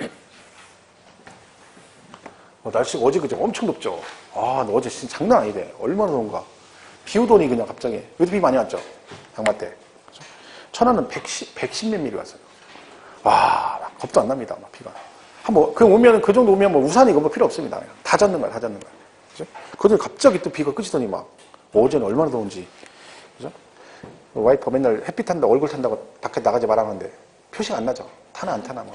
날씨가 어제 그죠? 엄청 덥죠? 아, 너 어제 진짜 장난 아니네. 얼마나 더운가. 비 오더니 그냥 갑자기. 여기도 비 많이 왔죠? 장마 때. 그죠? 천안은 110 몇 미리 왔어요. 와, 겁도 안 납니다, 막 비가. 그 정도 오면 뭐 우산 이거 뭐 필요 없습니다. 그냥. 다 젖는 거야, 다 젖는 거야. 그죠? 그러더니 갑자기 또 비가 끝이더니 막, 어제는 얼마나 더운지. 그죠? 와이퍼 맨날 햇빛 탄다, 얼굴 탄다고 밖에 나가지 말라는데, 표시가 안 나죠? 타나 안 타나, 뭐.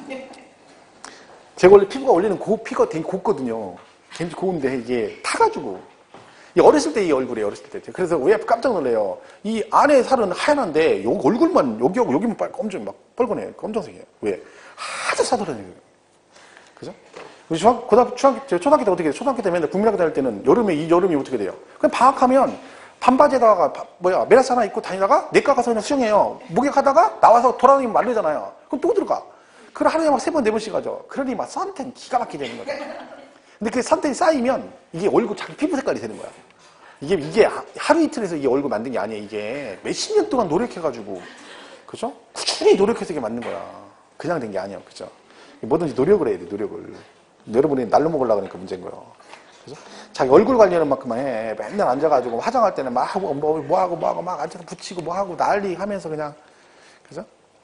제가 원래 피부가 원래는 피가 되게 곱거든요. 굉장히 고운데 이게 타가지고. 어렸을 때 이 얼굴이에요, 어렸을 때. 그래서 왜 깜짝 놀래요. 이 안에 살은 하얀데, 얼굴만, 여기하고 여기만 엄청 막 빨갛네. 검정색이에요. 왜? 아주 사돌하네요. 그죠? 우리 초등학교 때 어떻게 해요? 초등학교 때 맨날 국민학교 다닐 때는 여름이 어떻게 돼요? 그냥 방학하면 반바지에다가, 메라스 하나 입고 다니다가 내과 가서 그냥 수영해요. 목욕하다가 나와서 돌아다니면 마르잖아요. 그럼 또 들어가. 그걸 하루에 막 3번, 4번씩 하죠. 그러니 막 선텐 기가 막히게 되는 거죠. 근데 그 선텐이 쌓이면 이게 얼굴 자기 피부 색깔이 되는 거야. 이게 하루 이틀에서 이게 얼굴 만든 게 아니에요. 이게 몇십 년 동안 노력해가지고, 그죠? 꾸준히 노력해서 이게 만든 거야. 그냥 된 게 아니에요. 그죠? 뭐든지 노력을 해야 돼, 노력을. 여러분이 날로 먹으려고 하니까 문제인 거예요. 그죠? 자기 얼굴 관리하는 만큼만 해. 맨날 앉아가지고 화장할 때는 막 하고, 뭐하고 막 앉아서 붙이고 뭐하고 난리 하면서 그냥, 그죠?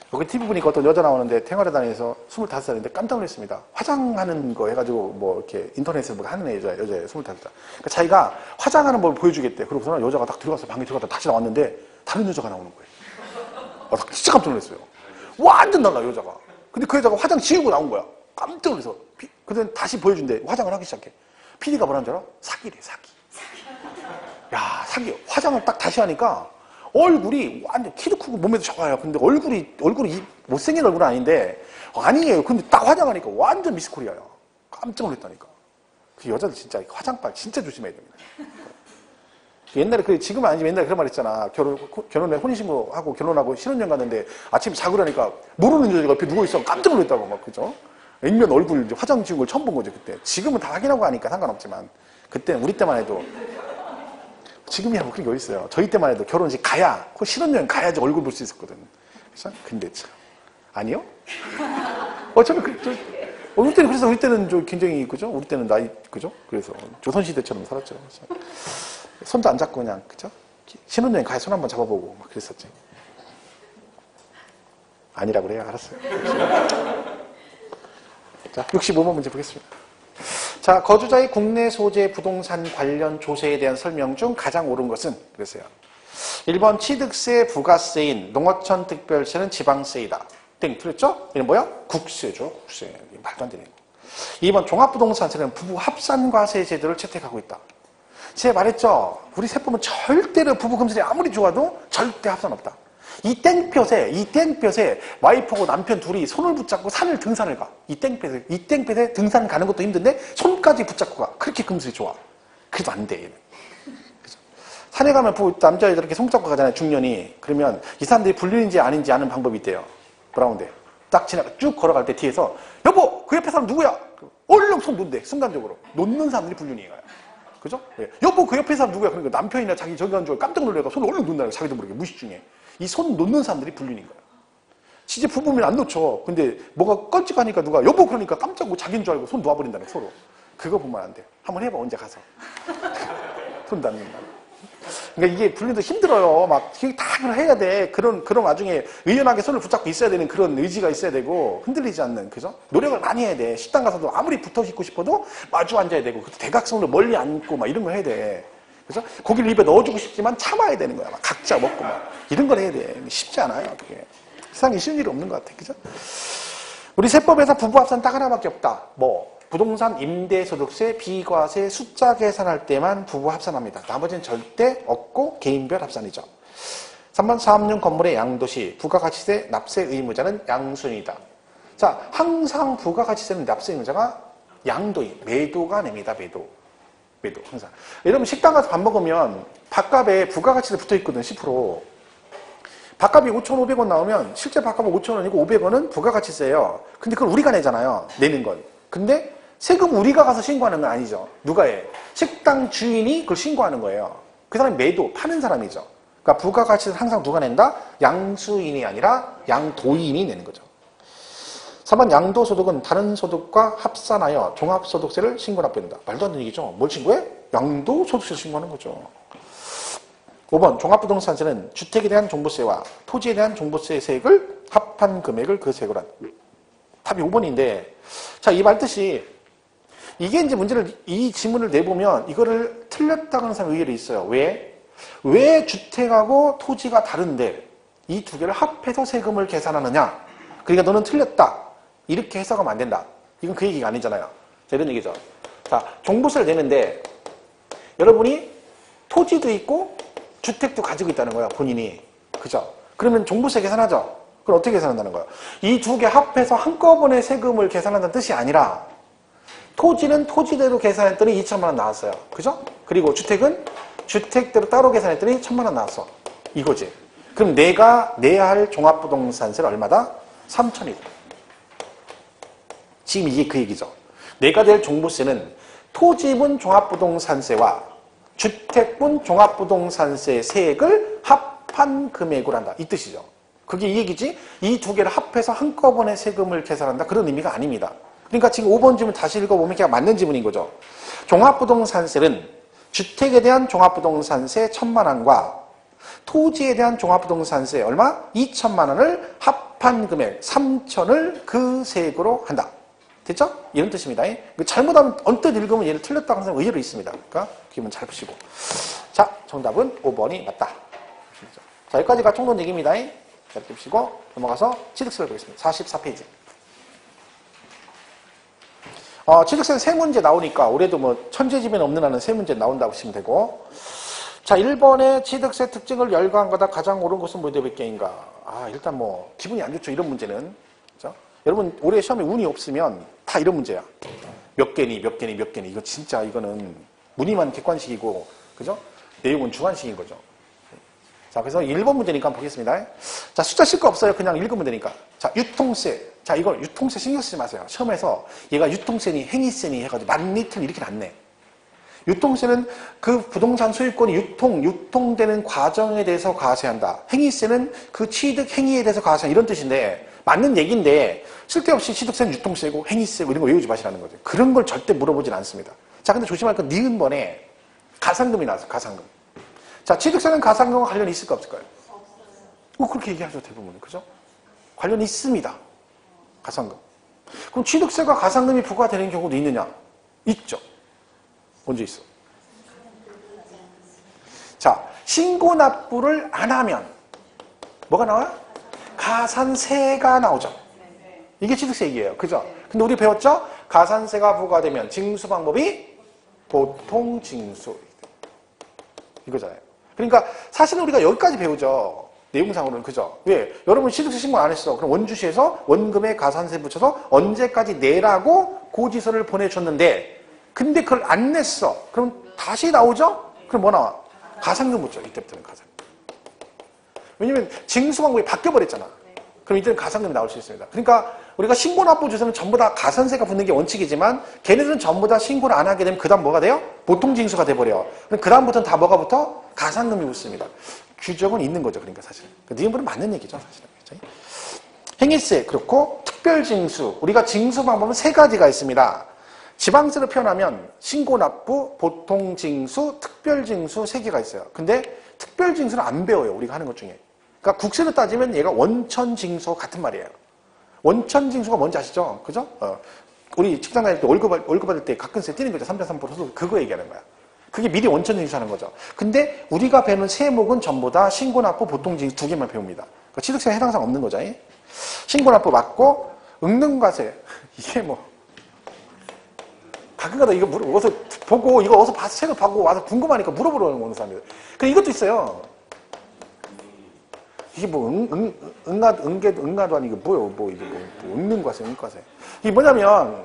여기 TV 보니까 어떤 여자 나오는데 생활에 다니면서 25살인데 깜짝 놀랐습니다. 화장하는 거 해가지고 뭐 이렇게 인터넷에서 뭐 하는 여자예요. 25살. 그러니까 자기가 화장하는 걸 보여주겠대. 그러고서는 여자가 딱 들어가서 방에 들어갔다 다시 나왔는데 다른 여자가 나오는 거예요. 나 진짜 깜짝 놀랐어요. 완전 달라 여자가. 근데 그 여자가 화장 지우고 나온 거야. 깜짝 놀라서. 그다음에 다시 보여준대. 화장을 하기 시작해. PD가 뭐라는 줄 알아? 사기래 사기. 야 사기. 화장을 딱 다시 하니까 얼굴이 완전 키도 크고 몸매도 좋아요. 근데 얼굴이 못생긴 얼굴은 아닌데 아니에요. 근데 딱 화장하니까 완전 미스코리아야. 깜짝 놀랐다니까. 그 여자들 진짜 화장빨 진짜 조심해야 됩니다. 옛날에 지금은 아니지만 옛날에 그런 말 있잖아. 결혼에 혼인신고하고 결혼하고 신혼여행 갔는데 아침에 자고 나니까 모르는 여자가 옆에 누워있어 깜짝 놀랐다고 막 그죠? 액면 얼굴 화장 지운 걸 처음 본 거죠 그때. 지금은 다 확인하고 하니까 상관없지만 그때는 우리 때만 해도 지금이야 뭐 그런 게 어딨어요. 저희 때만 해도 결혼식 가야 신혼여행 가야지 얼굴 볼 수 있었거든. 그죠? 근데 참 아니요? 저는 우리 때는 그래서 우리 때는 좀 굉장히 그죠? 우리 때는 나이 그죠? 그래서 조선시대처럼 살았죠. 그래서 손도 안 잡고 그냥 그죠? 신혼여행 가야 손 한번 잡아보고 막 그랬었지. 아니라고 그래요. 알았어요. 자, 65번 문제 보겠습니다. 자, 거주자의 국내 소재 부동산 관련 조세에 대한 설명 중 가장 옳은 것은 그랬어요. 1번 취득세, 부가세인 농어촌 특별세는 지방세이다. 땡 틀렸죠? 이건 뭐야? 국세죠. 국세. 말도 안 되는 거. 2번 종합부동산세는 부부 합산과세 제도를 채택하고 있다. 제가 말했죠. 우리 세법은 절대로 부부 금슬이 아무리 좋아도 절대 합산 없다. 이 땡볕에 와이프하고 남편 둘이 손을 붙잡고 산을 등산을 가. 이 땡볕에 등산 가는 것도 힘든데 손까지 붙잡고 가. 그렇게 금슬이 좋아. 그래도 안 돼, 얘는. 그죠? 산에 가면 남자애들 이렇게 손 잡고 가잖아요, 중년이. 그러면 이 사람들이 불륜인지 아닌지 아는 방법이 있대요. 뭐라고인데? 딱 쭉 걸어갈 때 뒤에서 여보! 그 옆에 사람 누구야? 얼른 손 놓는데, 순간적으로. 놓는 사람들이 불륜이에요. 그죠? 예. 여보, 그 옆에 사람 누구야? 그러니까 남편이나 자기 저기 간 줄 깜짝 놀래가 손을 얼른 놓는다는 거야. 자기도 모르게 무의식 중에. 이 손 놓는 사람들이 불륜인 거야. 진짜 부부면 안 놓죠. 근데 뭐가 껄찍하니까 누가 여보 그러니까 깜짝 자기인 줄 알고 손 놓아버린다는 서로. 그거 보면 안 돼. 한번 해봐 언제 가서. 손 닿는다. 그러니까 이게 불륜도 힘들어요. 막 다 해야 돼. 그런 와중에 의연하게 손을 붙잡고 있어야 되는 그런 의지가 있어야 되고 흔들리지 않는 그죠? 노력을 많이 해야 돼. 식당 가서도 아무리 붙어 있고 싶어도 마주 앉아야 되고 대각선으로 멀리 앉고 막 이런 거 해야 돼. 그래서 고기를 입에 넣어주고 싶지만 참아야 되는 거야. 막 각자 먹고 막 이런 걸 해야 돼. 쉽지 않아요. 그게 세상에 쉬운 일이 없는 것 같아. 그죠? 우리 세법에서 부부 합산 딱 하나밖에 없다. 뭐 부동산 임대소득세, 비과세, 숫자 계산할 때만 부부 합산합니다. 나머지는 절대 없고 개인별 합산이죠. 3번 사업용 건물의 양도시, 부가가치세 납세 의무자는 양순이다. 자, 항상 부가가치세는 납세 의무자가 양도인, 매도가 냅니다. 매도 항상. 여러분 식당 가서 밥 먹으면 밥값에 부가가치세 붙어있거든. 10%. 밥값이 5,500원 나오면 실제 밥값은 5,000원이고 500원은 부가가치세예요. 근데 그걸 우리가 내잖아요. 내는 건. 근데 세금 우리가 가서 신고하는 건 아니죠. 누가 해? 식당 주인이 그걸 신고하는 거예요. 그 사람이 매도, 파는 사람이죠. 그러니까 부가가치세는 항상 누가 낸다? 양수인이 아니라 양도인이 내는 거죠. 3번 양도소득은 다른 소득과 합산하여 종합소득세를 신고 납부한다. 말도 안 되는 얘기죠. 뭘 신고해? 양도소득세를 신고하는 거죠. 5번 종합부동산세는 주택에 대한 종부세와 토지에 대한 종부세 세액을 합한 금액을 그 세액으로 한다. 답이 5번인데 자, 이 말뜻이 이게 이제 이 지문을 내보면 이거를 틀렸다고 하는 사람이 의외로 있어요. 왜 주택하고 토지가 다른데 이 두 개를 합해서 세금을 계산하느냐? 그러니까 너는 틀렸다. 이렇게 해석하면 안 된다. 이건 그 얘기가 아니잖아요. 자, 이런 얘기죠. 자, 종부세를 내는데 여러분이 토지도 있고 주택도 가지고 있다는 거야, 본인이. 그죠? 그러면 종부세 계산하죠? 그럼 어떻게 계산한다는 거야? 이 두 개 합해서 한꺼번에 세금을 계산한다는 뜻이 아니라 토지는 토지대로 계산했더니 2천만 원 나왔어요. 그죠? 그리고 주택은 주택대로 따로 계산했더니 1,000만 원 나왔어. 이거지. 그럼 내가 내야 할 종합부동산세는 얼마다? 3,000이다. 지금 이게 그 얘기죠. 내가 낼 종부세는 토지분 종합부동산세와 주택분 종합부동산세 세액을 합한 금액으로 한다. 이 뜻이죠. 그게 이 얘기지 이 두 개를 합해서 한꺼번에 세금을 계산한다. 그런 의미가 아닙니다. 그러니까 지금 5번 지문 다시 읽어보면 그냥 맞는 지문인 거죠. 종합부동산세는 주택에 대한 종합부동산세 1,000만 원과 토지에 대한 종합부동산세 얼마? 2천만 원을 합한 매입한 금액 3천을 그 세액으로 한다. 됐죠? 이런 뜻입니다. 잘못하면 언뜻 읽으면 얘를 틀렸다고 항상 의외로 있습니다. 그러니까 기분 잘 푸시고. 자, 정답은 5번이 맞다. 자, 여기까지가 총론 얘기입니다. 잘 푸시고 넘어가서 취득세를 보겠습니다. 44페이지. 취득세는 세 문제 나오니까 올해도 뭐 천재지변 없는 한은 세 문제 나온다고 보시면 되고. 자, 1번의 취득세 특징을 열거한 거다 가장 옳은 것은 뭐 몇 개인가? 일단 뭐 기분이 안 좋죠. 이런 문제는. 그죠? 여러분 올해 시험에 운이 없으면 다 이런 문제야. 몇 개니 몇 개니 몇 개니. 이거 진짜 이거는 문의만 객관식이고, 그죠? 내용은 주관식인 거죠. 자, 그래서 1번 문제니까 한번 보겠습니다. 자, 숫자 쓸 거 없어요. 그냥 읽으면 되니까. 자, 유통세. 자, 이걸 유통세 신경 쓰지 마세요. 시험에서 얘가 유통세니 행위세니 해가지고 만리틀 이렇게 났네. 유통세는 그 부동산 소유권이 유통되는 과정에 대해서 과세한다. 행위세는 그 취득 행위에 대해서 과세한다. 이런 뜻인데, 맞는 얘기인데, 쓸데없이 취득세는 유통세고 행위세고 이런 거 외우지 마시라는 거죠. 그런 걸 절대 물어보진 않습니다. 자, 근데 조심할 건 니은번에 가상금이 나왔어요. 가상금. 자, 취득세는 가상금과 관련이 있을까 없을까요? 없어요. 그렇게 얘기하죠, 대부분. 그죠? 관련이 있습니다. 가상금. 그럼 취득세가 가상금이 부과되는 경우도 있느냐? 있죠. 언제 있어? 자, 신고납부를 안 하면 뭐가 나와요? 가산세가 나오죠. 이게 취득세 얘기예요. 그죠? 근데 우리 배웠죠? 가산세가 부과되면 징수 방법이 보통 징수. 이거잖아요. 그러니까 사실은 우리가 여기까지 배우죠. 내용상으로는. 그죠? 왜? 여러분 취득세 신고 안 했어. 그럼 원주시에서 원금에 가산세 붙여서 언제까지 내라고 고지서를 보내줬는데, 근데 그걸 안 냈어. 그럼 다시 나오죠? 그럼 뭐 나와? 가상금 묻죠. 이때부터는 가상금. 왜냐면 징수 방법이 바뀌어버렸잖아. 그럼 이때는 가상금이 나올 수 있습니다. 그러니까 우리가 신고납부 주소는 전부 다 가산세가 붙는 게 원칙이지만 걔네들은 전부 다 신고를 안 하게 되면 그 다음 뭐가 돼요? 보통 징수가 돼버려요. 그럼 그 다음부터는 다 뭐가 붙어? 가상금이 붙습니다. 규정은 있는 거죠. 그러니까 사실은. 니은분은 맞는 얘기죠. 사실은. 행위세 그렇고 특별징수. 우리가 징수 방법은 세 가지가 있습니다. 지방세로 표현하면 신고납부, 보통징수, 특별징수 세 개가 있어요. 근데 특별징수는 안 배워요. 우리가 하는 것 중에. 그러니까 국세로 따지면 얘가 원천징수와 같은 말이에요. 원천징수가 뭔지 아시죠? 그죠? 우리 직장 다닐 때 월급 받을 때 가끔씩 뛰는 거죠. 3.3%도 그거 얘기하는 거야. 그게 미리 원천징수 하는 거죠. 근데 우리가 배우는 세목은 전부 다 신고납부, 보통징수 두 개만 배웁니다. 그러니까 취득세에 해당사항 없는 거죠. 신고납부 맞고, 응능과세. 이게 뭐. 가끔가다 이거 어서 보고, 이거 어서 봐서 책을 보고 와서 궁금하니까 물어보러 오는 사람들. 근데 이것도 있어요. 이게 뭐, 응가도 아니고, 뭐요, 이게 뭐, 응능과세, 응과세. 이게 뭐냐면,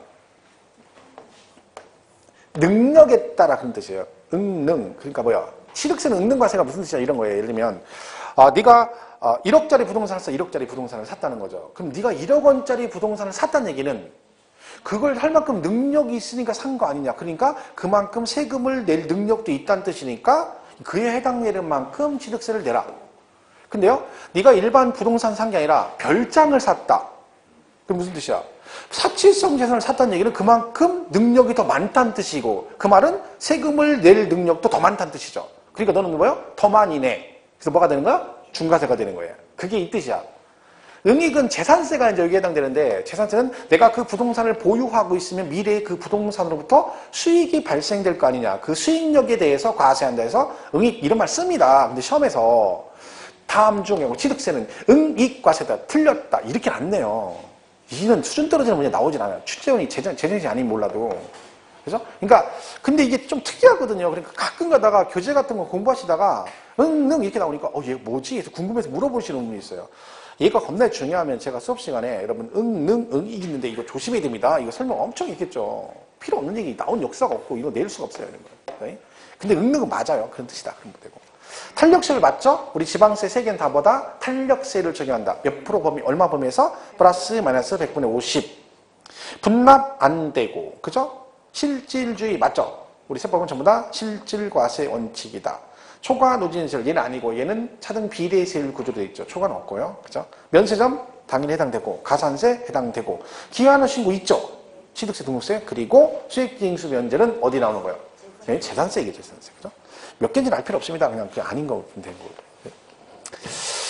능력에 따라 그런 뜻이에요. 응능. 그러니까 뭐야. 취득세는 응능과세가 무슨 뜻이야? 이런 거예요. 예를 들면, 네가 1억짜리 부동산을 샀어. 1억짜리 부동산을 샀다는 거죠. 그럼 네가 1억 원짜리 부동산을 샀다는 얘기는 그걸 할 만큼 능력이 있으니까 산 거 아니냐. 그러니까 그만큼 세금을 낼 능력도 있다는 뜻이니까 그에 해당되는 만큼 취득세를 내라. 근데요, 네가 일반 부동산 산 게 아니라 별장을 샀다. 그게 무슨 뜻이야? 사치성 재산을 샀다는 얘기는 그만큼 능력이 더 많다는 뜻이고, 그 말은 세금을 낼 능력도 더 많다는 뜻이죠. 그러니까 너는 뭐예요? 더 많이 내. 그래서 뭐가 되는 거야? 중과세가 되는 거예요. 그게 이 뜻이야. 응익은 재산세가 이제 여기에 해당되는데, 재산세는 내가 그 부동산을 보유하고 있으면 미래에 그 부동산으로부터 수익이 발생될 거 아니냐. 그 수익력에 대해서 과세한다 해서 응익 이런 말 씁니다. 근데 시험에서 다음 중에 취득세는 응익과세다. 틀렸다. 이렇게 안 내요. 이는 수준 떨어지는 문제 나오진 않아요. 출제원이 재정이 아니면 몰라도. 그죠? 그러니까, 근데 이게 좀 특이하거든요. 그러니까 가끔 가다가 교재 같은 거 공부하시다가 응 이렇게 나오니까 얘 뭐지? 해서 궁금해서 물어보시는 분이 있어요. 얘가 겁나 중요하면 제가 수업 시간에 여러분 응이 있는데 이거 조심해야 됩니다. 이거 설명 엄청 있겠죠. 필요 없는 얘기 나온 역사가 없고 이거 낼 수가 없어요. 이런 거. 네? 근데 응은 맞아요. 그런 뜻이다. 그런 되고. 탄력세를 맞죠? 우리 지방세 세 개는 다 뭐다? 탄력세를 적용한다. 몇 프로 범위, 얼마 범위에서? 플러스 마이너스 100분의 50. 분납 안 되고, 그죠? 실질주의 맞죠? 우리 세법은 전부 다 실질과세 원칙이다. 초과 누진세율 얘는 아니고 얘는 차등 비례세율 구조로 되어 있죠. 초과는 없고요. 그죠? 면세점 당연히 해당되고, 가산세 해당되고, 기하는 신고 있죠? 취득세, 등록세, 그리고 수익징수 면제는 어디 나오는 거예요? 네, 재산세이겠죠, 재산세. 그죠? 몇 개인지는 알 필요 없습니다. 그냥 아닌 거 보면 되고. 네. 자,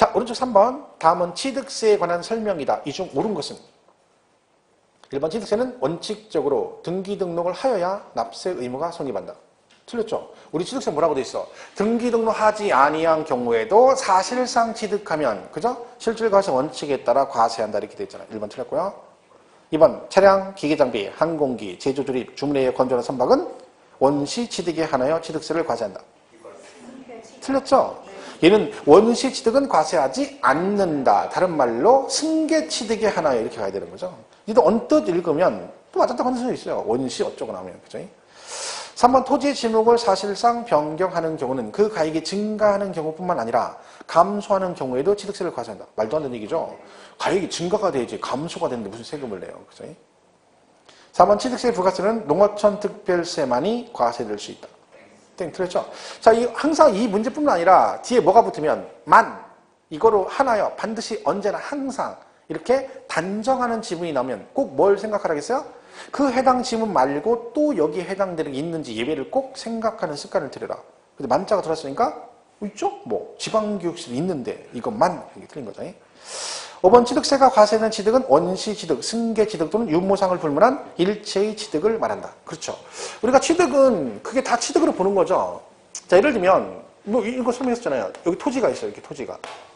자, 오른쪽 3번. 다음은 취득세에 관한 설명이다. 이 중 옳은 것은? 1번 취득세는 원칙적으로 등기 등록을 하여야 납세 의무가 성립한다. 틀렸죠? 우리 취득세 뭐라고 돼 있어? 등기 등록하지 아니한 경우에도 사실상 취득하면, 그죠? 실질과세 원칙에 따라 과세한다. 이렇게 돼 있잖아요. 1번 틀렸고요. 2번 차량, 기계장비, 항공기, 제조 조립, 주문의 건조나 선박은 원시 취득에 한하여 취득세를 과세한다. 틀렸죠? 얘는 원시 취득은 과세하지 않는다. 다른 말로 승계 취득에 한하여 이렇게 가야 되는 거죠. 이도 언뜻 읽으면 또 맞았다 하는 수 있어요. 원시 어쩌고 나오면. 그죠? 3번 토지 지목을 사실상 변경하는 경우는 그 가액이 증가하는 경우뿐만 아니라 감소하는 경우에도 취득세를 과세한다. 말도 안 되는 얘기죠. 가액이 증가가 돼야지 감소가 되는데 무슨 세금을 내요. 그죠? 4번 취득세 부가세는 농어촌 특별세만이 과세될 수 있다. 땡, 틀렸죠? 자, 항상 이 문제뿐만 아니라 뒤에 뭐가 붙으면 만 이거로 하나요. 반드시 언제나 항상 이렇게 단정하는 지문이 나오면 꼭 뭘 생각하라겠어요? 그 해당 지문 말고 또 여기에 해당되는 게 있는지 예외를 꼭 생각하는 습관을 들여라. 근데 만자가 들었으니까 있죠? 뭐 지방교육실이 있는데 이것만 이게 틀린 거죠. 5번 취득세가 과세되는 취득은 원시취득, 승계취득 또는 유무상을 불문한 일체의 취득을 말한다. 그렇죠. 우리가 취득은 그게 다 취득으로 보는 거죠. 자, 예를 들면 뭐 이거 설명했었잖아요. 여기 토지가 있어요. 이렇게 토지가.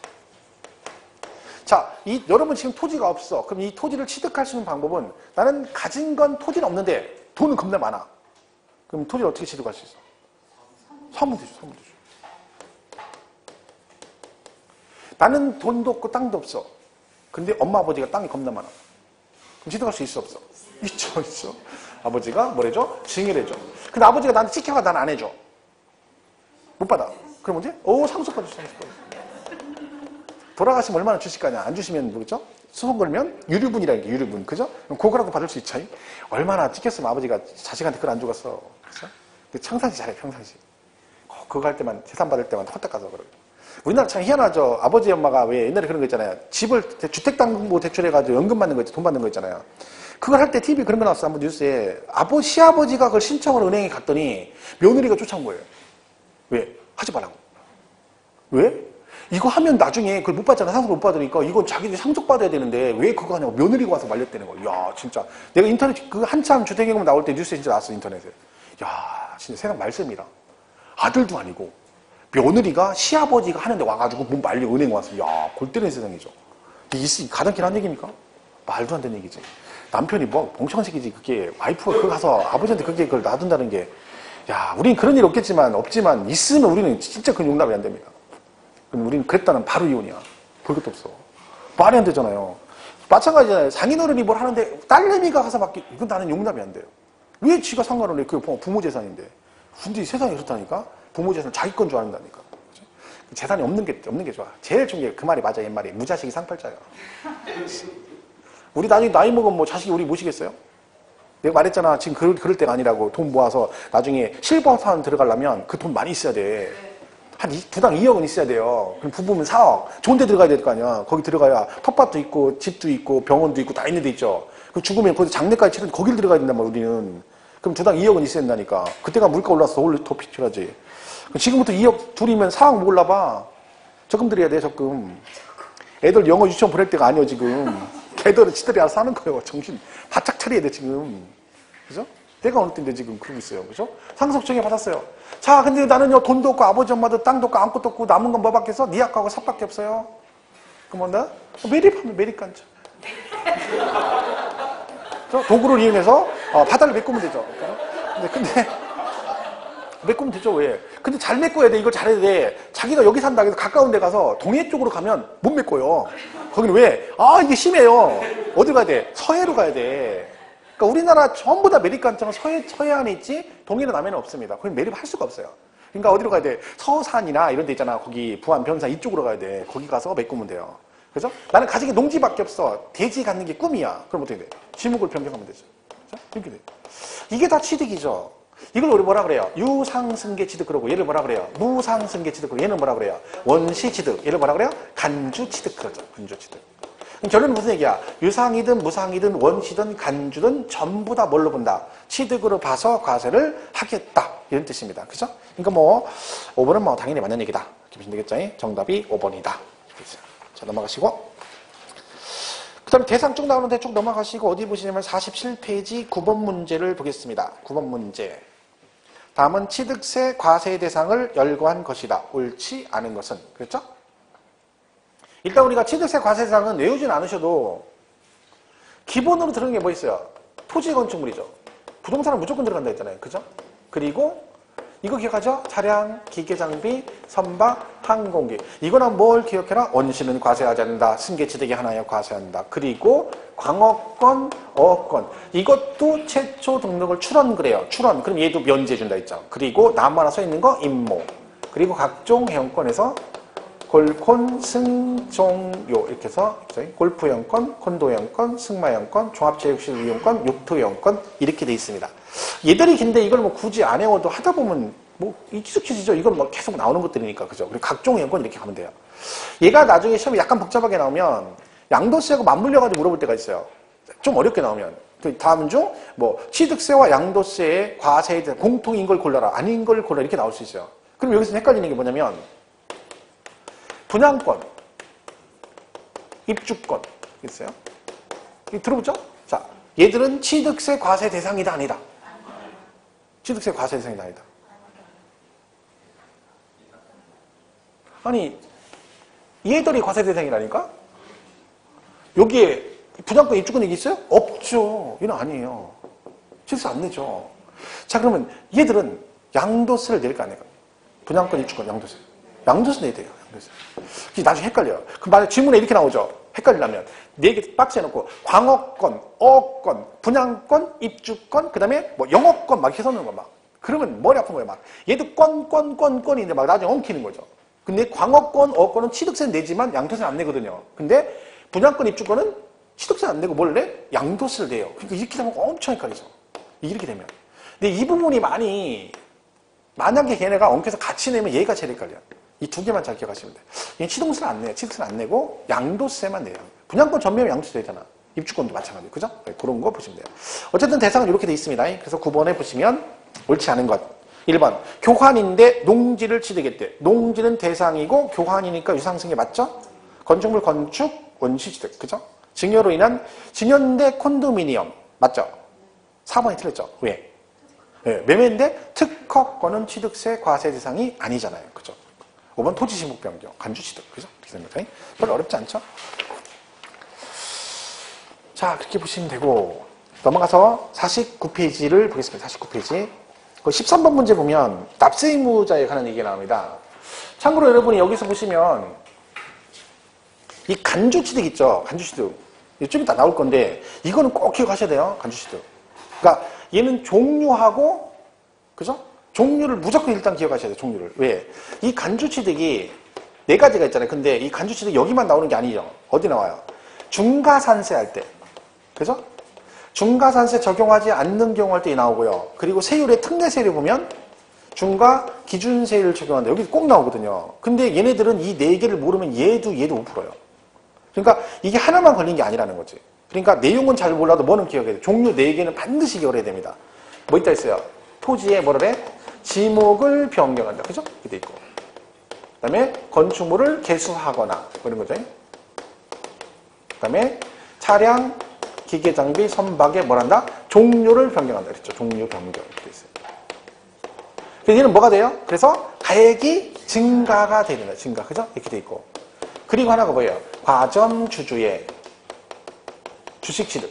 자, 여러분 지금 토지가 없어. 그럼 이 토지를 취득할 수 있는 방법은 나는 가진 건 토지는 없는데 돈은 겁나 많아. 그럼 토지를 어떻게 취득할 수 있어? 사면 되죠. 사면 되죠. 나는 돈도 없고 땅도 없어. 근데 엄마 아버지가 땅이 겁나 많아. 그럼 취득할 수 있어 없어? 있죠. 있어. 아버지가 뭐래줘? 증여를 해줘. 근데 아버지가 나한테 지켜가 난 안 해줘. 못 받아. 그럼 언제? 상속받을 수 있어. 돌아가시면 얼마나 주실 거냐? 안 주시면 뭐겠죠? 소송 걸면 유류분이라는 게 유류분. 그죠? 그럼 그거라도 받을 수 있죠. 얼마나 찍혔으면 아버지가 자식한테 그걸 안 주겠어. 그죠? 근데 평상시 잘해, 평상시. 그거 할 때만, 재산 받을 때만 헛딱 가서 그러고. 우리나라 참 희한하죠. 아버지 엄마가 왜 옛날에 그런 거 있잖아요. 집을 주택담보 대출해가지고 연금 받는 거 있죠. 돈 받는 거 있잖아요. 그걸 할 때 TV 그런 거 나왔어. 한번 뉴스에. 시아버지가 그걸 신청을 은행에 갔더니 며느리가 쫓아온 거예요. 왜? 하지 말라고. 왜? 이거 하면 나중에 그걸 못 받잖아. 상속 못 받으니까 이건 자기들이 상속받아야 되는데 왜 그거 하냐고 며느리가 와서 말렸다는 거야. 야, 진짜. 내가 인터넷 그 한참 주택연금 나올 때 뉴스에 진짜 나왔어. 인터넷에. 야, 진짜 세상 말씀이라. 아들도 아니고 며느리가 시아버지가 하는데 와가지고 몸 말려 은행 와서 야, 골 때리는 세상이죠. 이게 가당키는 한 얘기입니까? 말도 안 되는 얘기지. 남편이 뭐 봉천식이지. 그게 와이프가 그거 가서 아버지한테 그걸 놔둔다는 게 야, 우린 그런 일 없지만 있으면 우리는 진짜 그건 용납이 안 됩니다. 그럼 우리는 그랬다는 바로 이혼이야. 볼 것도 없어. 말이 안 되잖아요. 마찬가지잖아요. 상인어른이 뭘 하는데 딸내미가 가서 받기 이건 나는 용납이 안 돼요. 왜 지가 상관을 해? 그게 부모 재산인데. 근데 세상에 그렇다니까? 부모 재산 자기 건 줄 안다니까. 그렇죠? 재산이 없는 게 좋아. 제일 중요한 게 그 말이 맞아. 옛말에 무자식이 상팔자야. 우리 나중에 나이 먹으면 뭐 자식이 우리 모시겠어요? 내가 말했잖아. 지금 그럴 때가 아니라고. 돈 모아서 나중에 실버타운 들어가려면 그 돈 많이 있어야 돼. 한 두당 2억은 있어야 돼요. 그럼 부부면 4억. 좋은 데 들어가야 될 거 아니야. 거기 들어가야 텃밭도 있고 집도 있고 병원도 있고 다 있는 데 있죠. 그럼 죽으면 거기 장례까지 치르는데 거길 들어가야 된단 말이야 우리는. 그럼 두당 2억은 있어야 된다니까. 그때가 물가 올라서 더 필요하지. 지금부터 2억 둘이면 4억 못 올라봐. 적금 들여야 돼, 적금. 애들 영어 유치원 보낼 때가 아니야, 지금. 걔들은 지들이 알아서 하는 거예요. 정신 바짝 차려야 돼, 지금. 그죠? 때가 어느 때인데 지금 그러고 있어요. 그죠? 상속정해 받았어요. 자, 근데 나는요, 돈도 없고, 아버지 엄마도 땅도 없고, 아무것도 없고, 남은 건 뭐밖에 없어? 니약하고 삽밖에 없어요. 그럼 뭔다? 매립하면 매립간죠. 도구를 이용해서 바다를 메꾸면 되죠. 근데 메꾸면 되죠. 왜? 근데 잘 메꿔야 돼. 이걸 잘해야 돼. 자기가 여기 산다 해서 가까운 데 가서 동해 쪽으로 가면 못 메꿔요. 거기는 왜? 이게 심해요. 어디 가야 돼? 서해로 가야 돼. 그러니까 우리나라 전부 다 매립관청은 서해안에 있지 동해나 남해는 없습니다. 거기 매립할 수가 없어요. 그러니까 어디로 가야 돼? 서산이나 이런 데 있잖아. 거기 부안, 변산 이쪽으로 가야 돼. 거기 가서 메꾸면 돼요. 그죠? 나는 가진 게 농지밖에 없어. 대지 갖는 게 꿈이야. 그럼 어떻게 돼? 지목을 변경하면 되죠. 그죠? 이렇게 돼. 이게 다 취득이죠. 이걸 우리 뭐라 그래요? 유상승계 취득 그러고 얘를 뭐라 그래요? 무상승계 취득 그러고 얘는 뭐라 그래요? 원시 취득. 얘를 뭐라 그래요? 간주 취득 그러죠. 간주 취득. 그럼 결론은 무슨 얘기야? 유상이든 무상이든 원시든 간주든 전부 다 뭘로 본다? 취득으로 봐서 과세를 하겠다. 이런 뜻입니다. 그죠? 그러니까 5번은 당연히 맞는 얘기다. 이렇게 보시면 되겠죠? 정답이 5번이다. 자, 넘어가시고. 그 다음에 대상 쭉 나오는데 쭉 넘어가시고 어디 보시냐면 47페이지 9번 문제를 보겠습니다. 9번 문제. 다음은 취득세 과세 대상을 열거한 것이다. 옳지 않은 것은. 그렇죠? 일단 우리가 취득세 과세 대상은 외우진 않으셔도 기본으로 들어가는 게 뭐 있어요? 토지 건축물이죠. 부동산은 무조건 들어간다 했잖아요. 그죠? 그리고 이거 기억하죠? 차량, 기계 장비, 선박, 항공기. 이거는 뭘 기억해라? 원시는 과세하지 않는다. 승계취득이 하나에 과세한다. 그리고 광어권, 어권. 이것도 최초 등록을 출원 그래요. 출원. 그럼 얘도 면제해준다 했죠. 그리고 나무 하나 써 있는 거 임모. 그리고 각종 회원권에서 골콘, 승, 종, 요 이렇게 해서 골프 회원권, 콘도 회원권, 승마 회원권, 종합체육시설 이용권, 욕토 회원권 이렇게 돼 있습니다. 얘들이 긴데 이걸 뭐 굳이 안 외워도 하다 보면 뭐 익숙해지죠. 이건 뭐 계속 나오는 것들이니까 그죠. 그리고 각종 회원권 이렇게 가면 돼요. 얘가 나중에 시험이 약간 복잡하게 나오면 양도세하고 맞물려가지고 물어볼 때가 있어요. 좀 어렵게 나오면. 그 다음 중 뭐 취득세와 양도세의 과세에 대한 공통인 걸 골라라, 아닌 걸 골라라 이렇게 나올 수 있어요. 그럼 여기서 헷갈리는 게 뭐냐면 분양권, 입주권 있어요. 들어보죠? 자, 얘들은 취득세 과세 대상이다 아니다? 취득세 과세 대상이다 아니다? 아니 얘들이 과세 대상이라니까? 여기에 분양권, 입주권 얘기 있어요? 없죠. 얘는 아니에요. 취득세 안 내죠. 자, 그러면 얘들은 양도세를 낼까 안 낼까? 분양권, 입주권, 양도세. 양도세 내야 돼요. 양도세. 나중에 헷갈려요. 그럼 만약 질문에 이렇게 나오죠. 헷갈리려면 4개 박스에 놓고 광어권, 어권, 분양권, 입주권, 그 다음에 뭐 영어권 막 이렇게 써놓는 거 막. 그러면 머리 아픈 거예요. 막 얘도 권인데 막 나중에 엉키는 거죠. 근데 광어권, 어권은 취득세 내지만 양도세는 안 내거든요. 근데 분양권, 입주권은 취득세는 안 내고 뭘 내? 양도세를 내요. 그러니까 이렇게 되면 엄청 헷갈리죠. 이렇게 되면. 근데 이 부분이 만약에 걔네가 엉켜서 같이 내면 얘가 제일 헷갈려요. 이 두 개만 잘 기억하시면 돼요. 얘는 취득세는 안 내요. 취득세는 안 내고 양도세만 내요. 분양권 전매면 양도세 되잖아. 입주권도 마찬가지고. 그죠? 네, 그런 거 보시면 돼요. 어쨌든 대상은 이렇게 돼 있습니다. 그래서 9번에 보시면 옳지 않은 것. 1번. 교환인데 농지를 취득했대. 농지는 대상이고 교환이니까 유상승계 맞죠? 건축물 건축 원시 취득. 그죠? 증여로 인한 증여인데 콘도미니엄. 맞죠? 4번이 틀렸죠? 왜? 네, 매매인데 특허권은 취득세 과세 대상이 아니잖아요. 그죠? 5번 토지 지목 변경, 간주 취득. 그죠? 이렇게 됩니다. 별로 어렵지 않죠? 자, 그렇게 보시면 되고 넘어가서 49페이지를 보겠습니다. 49페이지. 그 13번 문제 보면 납세 의무자에 관한 얘기가 나옵니다. 참고로 여러분이 여기서 보시면 이 간주 취득 있죠? 간주 취득. 좀 이따 나올 건데 이거는 꼭 기억하셔야 돼요. 간주 취득. 그러니까 얘는 종류하고 그죠? 종류를 무조건 일단 기억하셔야 돼요. 종류를. 왜? 이 간주 취득이 4가지가 있잖아요. 근데 이 간주 취득 여기만 나오는 게 아니죠. 어디 나와요? 중과산세 할 때. 그죠? 중과산세 적용하지 않는 경우 할 때 나오고요. 그리고 세율의 특례세율을 보면 중과 기준세율을 적용한다. 여기 꼭 나오거든요. 근데 얘네들은 이 4개를 모르면 얘도 5%예요. 그러니까 이게 하나만 걸린 게 아니라는 거지. 그러니까 내용은 잘 몰라도 뭐는 기억해야 돼. 종류 4개는 반드시 기억을 해야 됩니다. 뭐 있다 있어요? 토지에 뭐를 해? 지목을 변경한다. 그죠? 이렇게 돼 있고. 그 다음에 건축물을 개수하거나 뭐 이런 거죠. 그 다음에 차량, 기계 장비, 선박에 뭘 한다? 종류를 변경한다. 그랬죠. 종류 변경. 이렇게 돼 있어요. 그래서 얘는 뭐가 돼요? 그래서 가액이 증가가 되는 거예요. 증가. 그죠? 이렇게 돼 있고. 그리고 하나가 뭐예요? 과점 주주의 주식 취득.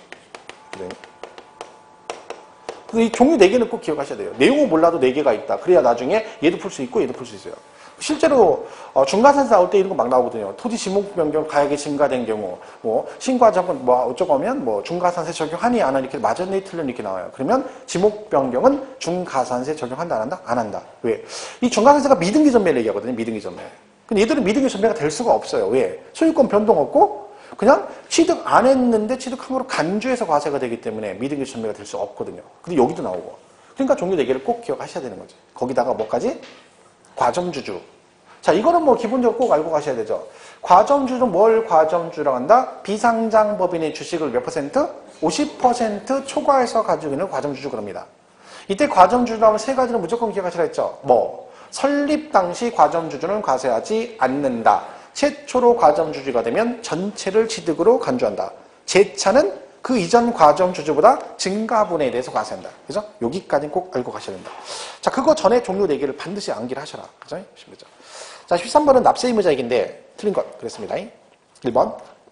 그래서 이 종류 4개는 꼭 기억하셔야 돼요. 내용은 몰라도 4개가 있다. 그래야 나중에 얘도 풀 수 있고 얘도 풀 수 있어요. 실제로 중과산세 나올 때 이런 거 막 나오거든요. 토지 지목 변경 가액이 증가된 경우, 뭐 신과적은 뭐 어쩌고 하면 뭐 중과산세 적용하니 안 하니 이렇게 맞았니 틀렸니 이렇게 나와요. 그러면 지목 변경은 중과산세 적용한다 안 한다? 안 한다. 왜? 이 중과산세가 미등기 전매를 얘기하거든요. 미등기 전매. 근데 얘들은 미등기 전매가 될 수가 없어요. 왜? 소유권 변동 없고 그냥 취득 안 했는데 취득한 거로 간주해서 과세가 되기 때문에 미등기 전매가 될 수 없거든요. 근데 여기도 나오고. 그러니까 종류 4개를 꼭 기억하셔야 되는 거죠. 거기다가 뭐까지? 과점주주. 자, 이거는 뭐 기본적으로 꼭 알고 가셔야 되죠. 과점주주는 뭘 과점주라고 한다? 비상장 법인의 주식을 몇 퍼센트? 50% 초과해서 가지고 있는 과점주주 그럽니다. 이때 과점주주라면 3가지는 무조건 기억하시라 했죠. 뭐 설립 당시 과점주주는 과세하지 않는다. 최초로 과점주주가 되면 전체를 취득으로 간주한다. 재차는 그 이전 과점주주보다 증가분에 대해서 과세한다. 그죠? 여기까지는 꼭 알고 가셔야 된다. 자, 그거 전에 종료 4개를 반드시 암기를 하셔라. 그죠? 자, 13번은 납세의무자익인데 틀린 것 그랬습니다. 1번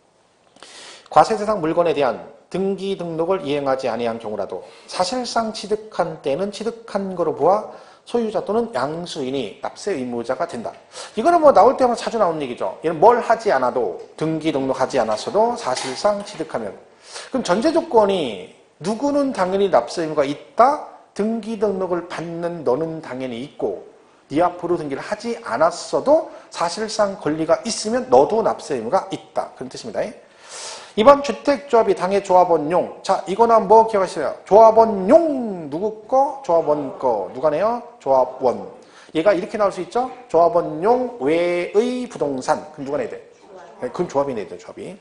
과세 대상 물건에 대한 등기 등록을 이행하지 아니한 경우라도 사실상 취득한 때는 취득한 거로 보아 소유자 또는 양수인이 납세 의무자가 된다. 이거는 뭐 나올 때마다 자주 나오는 얘기죠. 얘는 뭘 하지 않아도 등기 등록하지 않았어도 사실상 취득하면. 그럼 전제 조건이 누구는 당연히 납세 의무가 있다. 등기 등록을 받는 너는 당연히 있고 네 앞으로 등기를 하지 않았어도 사실상 권리가 있으면 너도 납세 의무가 있다. 그런 뜻입니다. 이번 주택조합이 당해 조합원용. 자, 이거나 뭐 기억하시나요? 조합원용 누구 거? 조합원 거. 누가 내요? 조합원. 얘가 이렇게 나올 수 있죠? 조합원용 외의 부동산. 그럼 누가 내야 돼? 그럼 조합이 내야 돼, 조합이.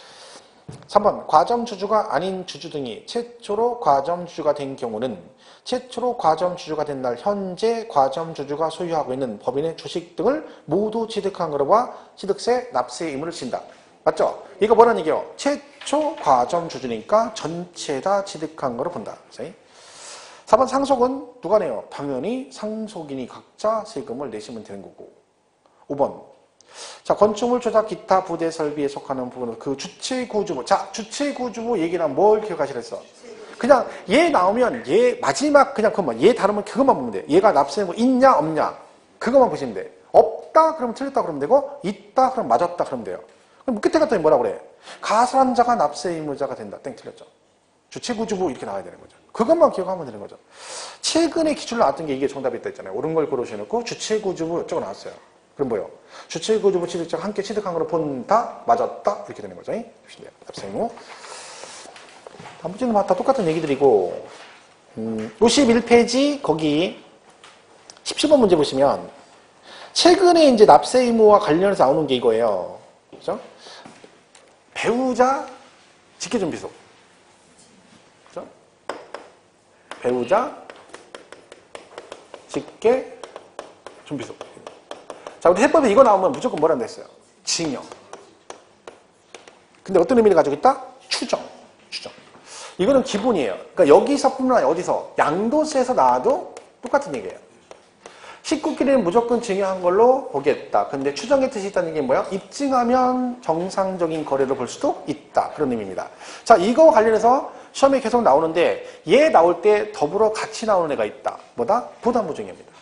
3번 과점주주가 아닌 주주 등이 최초로 과점주주가 된 경우는 최초로 과점주주가 된 날 현재 과점주주가 소유하고 있는 법인의 주식 등을 모두 취득한 거로 봐 취득세, 납세 의무를 진다. 맞죠? 이거 뭐라는 얘기예요? 최초 과점주주니까 전체 다 취득한 거로 본다. 4번 상속은 누가 내요? 당연히 상속인이 각자 세금을 내시면 되는 거고. 5번 자, 건축물 조작 기타 부대 설비에 속하는 부분은 그 주체구주부. 자, 주체구주부 얘기는 뭘 기억하시라 했어? 그냥 얘 나오면 얘 마지막 그냥 그것만 얘 다루면 그것만 보면 돼. 얘가 납세의무 있냐 없냐 그것만 보시면 돼. 없다 그러면 틀렸다 그러면 되고 있다 그러면 맞았다 그러면 돼요. 그럼 끝에 갔더니 뭐라 그래? 가설한자가 납세의무자가 된다. 땡 틀렸죠. 주체구주부 이렇게 나와야 되는 거죠. 그것만 기억하면 되는 거죠. 최근에 기출로 나왔던 게 이게 정답이 있다 했잖아요. 옳은 걸 고르셔놓고 주체구주부 이쪽으로 나왔어요. 그럼 뭐요? 주체구주부 취득자가 함께 취득한 거로 본다, 맞았다 이렇게 되는 거죠. 납세의무. 나머지는 다 똑같은 얘기들이고 51페이지 거기 17번 문제 보시면 최근에 이제 납세 의무와 관련해서 나오는 게 이거예요. 그죠? 배우자 직계준비소. 그죠? 배우자 직계준비소. 자, 우리 해법에 이거 나오면 무조건 뭐란다 했어요? 징역. 근데 어떤 의미를 가지고 있다? 추정. 이거는 기본이에요. 그러니까 여기서뿐만 아니라 어디서 양도세에서 나와도 똑같은 얘기예요. 식구끼리는 무조건 증여한 걸로 보겠다. 근데 추정의 뜻이 있다는 게 뭐야? 입증하면 정상적인 거래로 볼 수도 있다. 그런 의미입니다. 자, 이거 관련해서 시험에 계속 나오는데 얘 나올 때 더불어 같이 나오는 애가 있다. 뭐다? 부담보증입니다.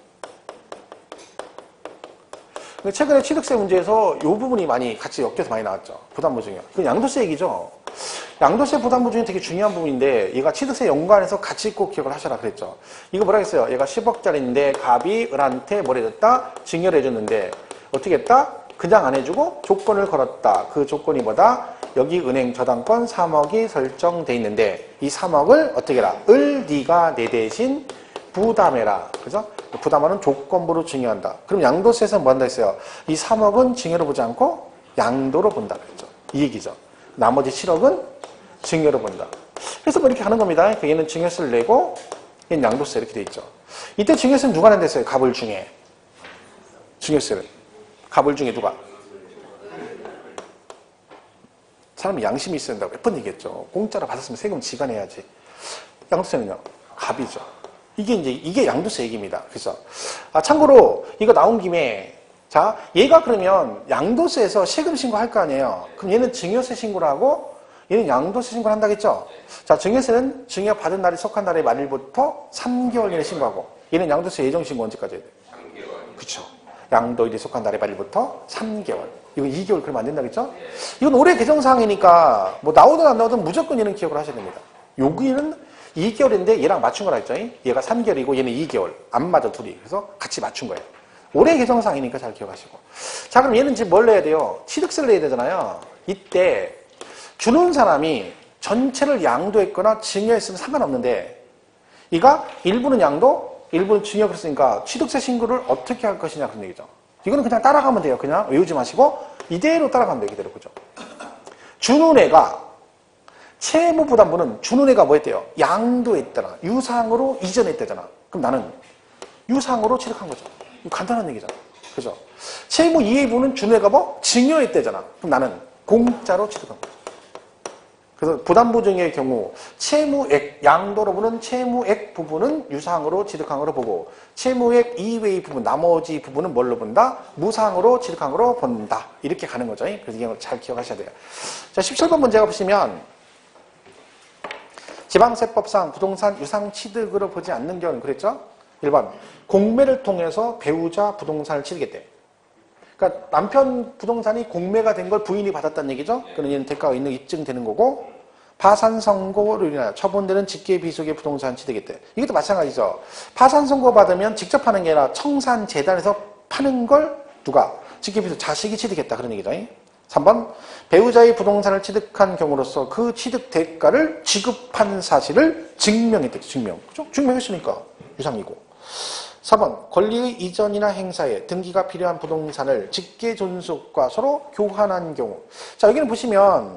최근에 취득세 문제에서 이 부분이 많이 같이 엮여서 많이 나왔죠. 부담보증이요. 그건 양도세 얘기죠. 양도세 부담보증이 되게 중요한 부분인데 얘가 취득세 연관해서 같이 꼭 기억을 하셔라 그랬죠. 이거 뭐라 했어요? 얘가 10억짜리인데 갑이 을한테 뭘 해줬다? 증여를 해줬는데 어떻게 했다? 그냥 안 해주고 조건을 걸었다. 그 조건이 뭐다? 여기 은행 저당권 3억이 설정돼 있는데 이 3억을 어떻게 해라? 을 네가 내 대신 부담해라. 그죠? 부담하는 조건부로 증여한다. 그럼 양도세에서 뭐 한다 했어요? 이 3억은 증여로 보지 않고 양도로 본다 그랬죠. 이 얘기죠. 나머지 7억은 증여로 본다. 그래서 뭐 이렇게 하는 겁니다. 얘는 증여세를 내고 얘는 양도세 이렇게 돼 있죠. 이때 증여세는 누가 낸다 했어요? 갑을 중에. 증여세를. 갑을 중에 누가? 사람이 양심이 있어야 된다고 몇 번 얘기했죠. 공짜로 받았으면 세금 지가 내야지. 양도세는요? 갑이죠. 이게 양도세 얘기입니다. 그래서 참고로 이거 나온 김에 자, 얘가 그러면 양도세에서 세금 신고할 거 아니에요. 그럼 얘는 증여세 신고를 하고 얘는 양도세 신고를 한다겠죠? 자, 증여세는 증여 받은 날이 속한 날의 말일부터 3개월 이내 신고하고 얘는 양도세 예정 신고 언제까지 해야 돼? 3개월. 그쵸. 양도일이 속한 날의 말일부터 3개월. 이거 2개월 그러면 안 된다겠죠? 이건 올해 개정사항이니까 뭐 나오든 안 나오든 무조건 얘는 기억을 하셔야 됩니다. 여기는 2개월인데 얘랑 맞춘 거라 했죠? 얘가 3개월이고 얘는 2개월. 안 맞아 둘이. 그래서 같이 맞춘 거예요. 올해 개정사항이니까 잘 기억하시고. 자, 그럼 얘는 지금 뭘 내야 돼요? 취득세를 내야 되잖아요. 이때 주는 사람이 전체를 양도했거나 증여했으면 상관없는데 이가 일부는 양도, 일부는 증여했으니까 취득세 신고를 어떻게 할 것이냐 그런 얘기죠. 이거는 그냥 따라가면 돼요. 그냥 외우지 마시고 이대로 따라가면 돼요. 이대로. 그죠? 주는 애가 채무부담부는 주는 애가 뭐 했대요? 양도했다나 유상으로 이전했다잖아. 그럼 나는 유상으로 취득한 거죠. 이거 간단한 얘기잖아. 그죠? 채무 이해부는 준회가 뭐? 증여했대잖아. 그럼 나는 공짜로 취득한 거야. 그래서 부담보증의 경우 채무액, 양도로 보는 채무액 부분은 유상으로 취득한 거로 보고 채무액 이외의 부분, 나머지 부분은 뭘로 본다? 무상으로 취득한 거로 본다. 이렇게 가는 거죠. 그래서 이걸 잘 기억하셔야 돼요. 자, 17번 문제가 보시면 지방세법상 부동산 유상 취득으로 보지 않는 경우는 그랬죠? 1번 공매를 통해서 배우자 부동산을 취득했대. 그러니까 남편 부동산이 공매가 된 걸 부인이 받았다는 얘기죠. 그러면 얘는 대가가 있는 게 입증되는 거고 파산 선고로 인하여 처분되는 직계 비속의 부동산 취득했대. 이것도 마찬가지죠. 파산 선고 받으면 직접 하는 게 아니라 청산 재단에서 파는 걸 누가 직계 비속 자식이 취득했다 그런 얘기죠. 3번 배우자의 부동산을 취득한 경우로서 그 취득 대가를 지급한 사실을 증명했대. 증명. 그죠? 증명했으니까 유상이고. 4번 권리의 이전이나 행사에 등기가 필요한 부동산을 직계 존속과 서로 교환한 경우. 자, 여기는 보시면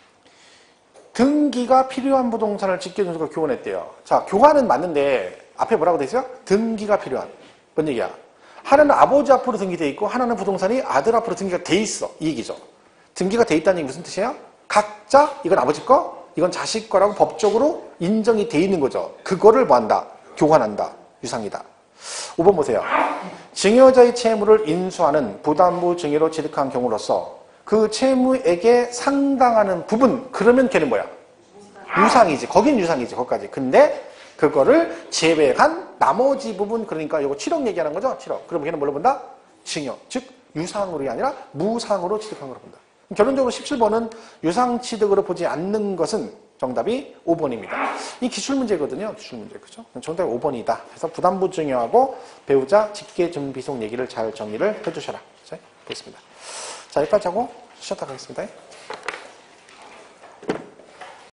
등기가 필요한 부동산을 직계 존속과 교환했대요. 자, 교환은 맞는데 앞에 뭐라고 돼 있어요? 등기가 필요한. 뭔 얘기야? 하나는 아버지 앞으로 등기돼 있고 하나는 부동산이 아들 앞으로 등기가 돼 있어. 이 얘기죠. 등기가 돼 있다는 게 무슨 뜻이에요? 각자 이건 아버지 거, 이건 자식 거라고 법적으로 인정이 돼 있는 거죠. 그거를 뭐 한다? 교환한다. 유상이다. 5번 보세요. 증여자의 채무를 인수하는 부담부 증여로 취득한 경우로서 그 채무액에 상당하는 부분, 그러면 걔는 뭐야? 유상이지. 거긴 유상이지. 거기까지. 근데 그거를 제외한 나머지 부분, 그러니까 이거 7억 얘기하는 거죠? 7억. 그럼 걔는 뭘로 본다? 증여. 즉 유상으로 아니라 무상으로 취득한 거로 본다. 결론적으로 17번은 유상 취득으로 보지 않는 것은 정답이 5번입니다. 이 기출문제거든요. 기출문제. 그죠? 정답이 5번이다. 그래서 부담부 증여하고 배우자 직계 준비속 얘기를 잘 정리를 해주셔라. 자, 보겠습니다. 자, 여기까지 하고 쉬었다 가겠습니다.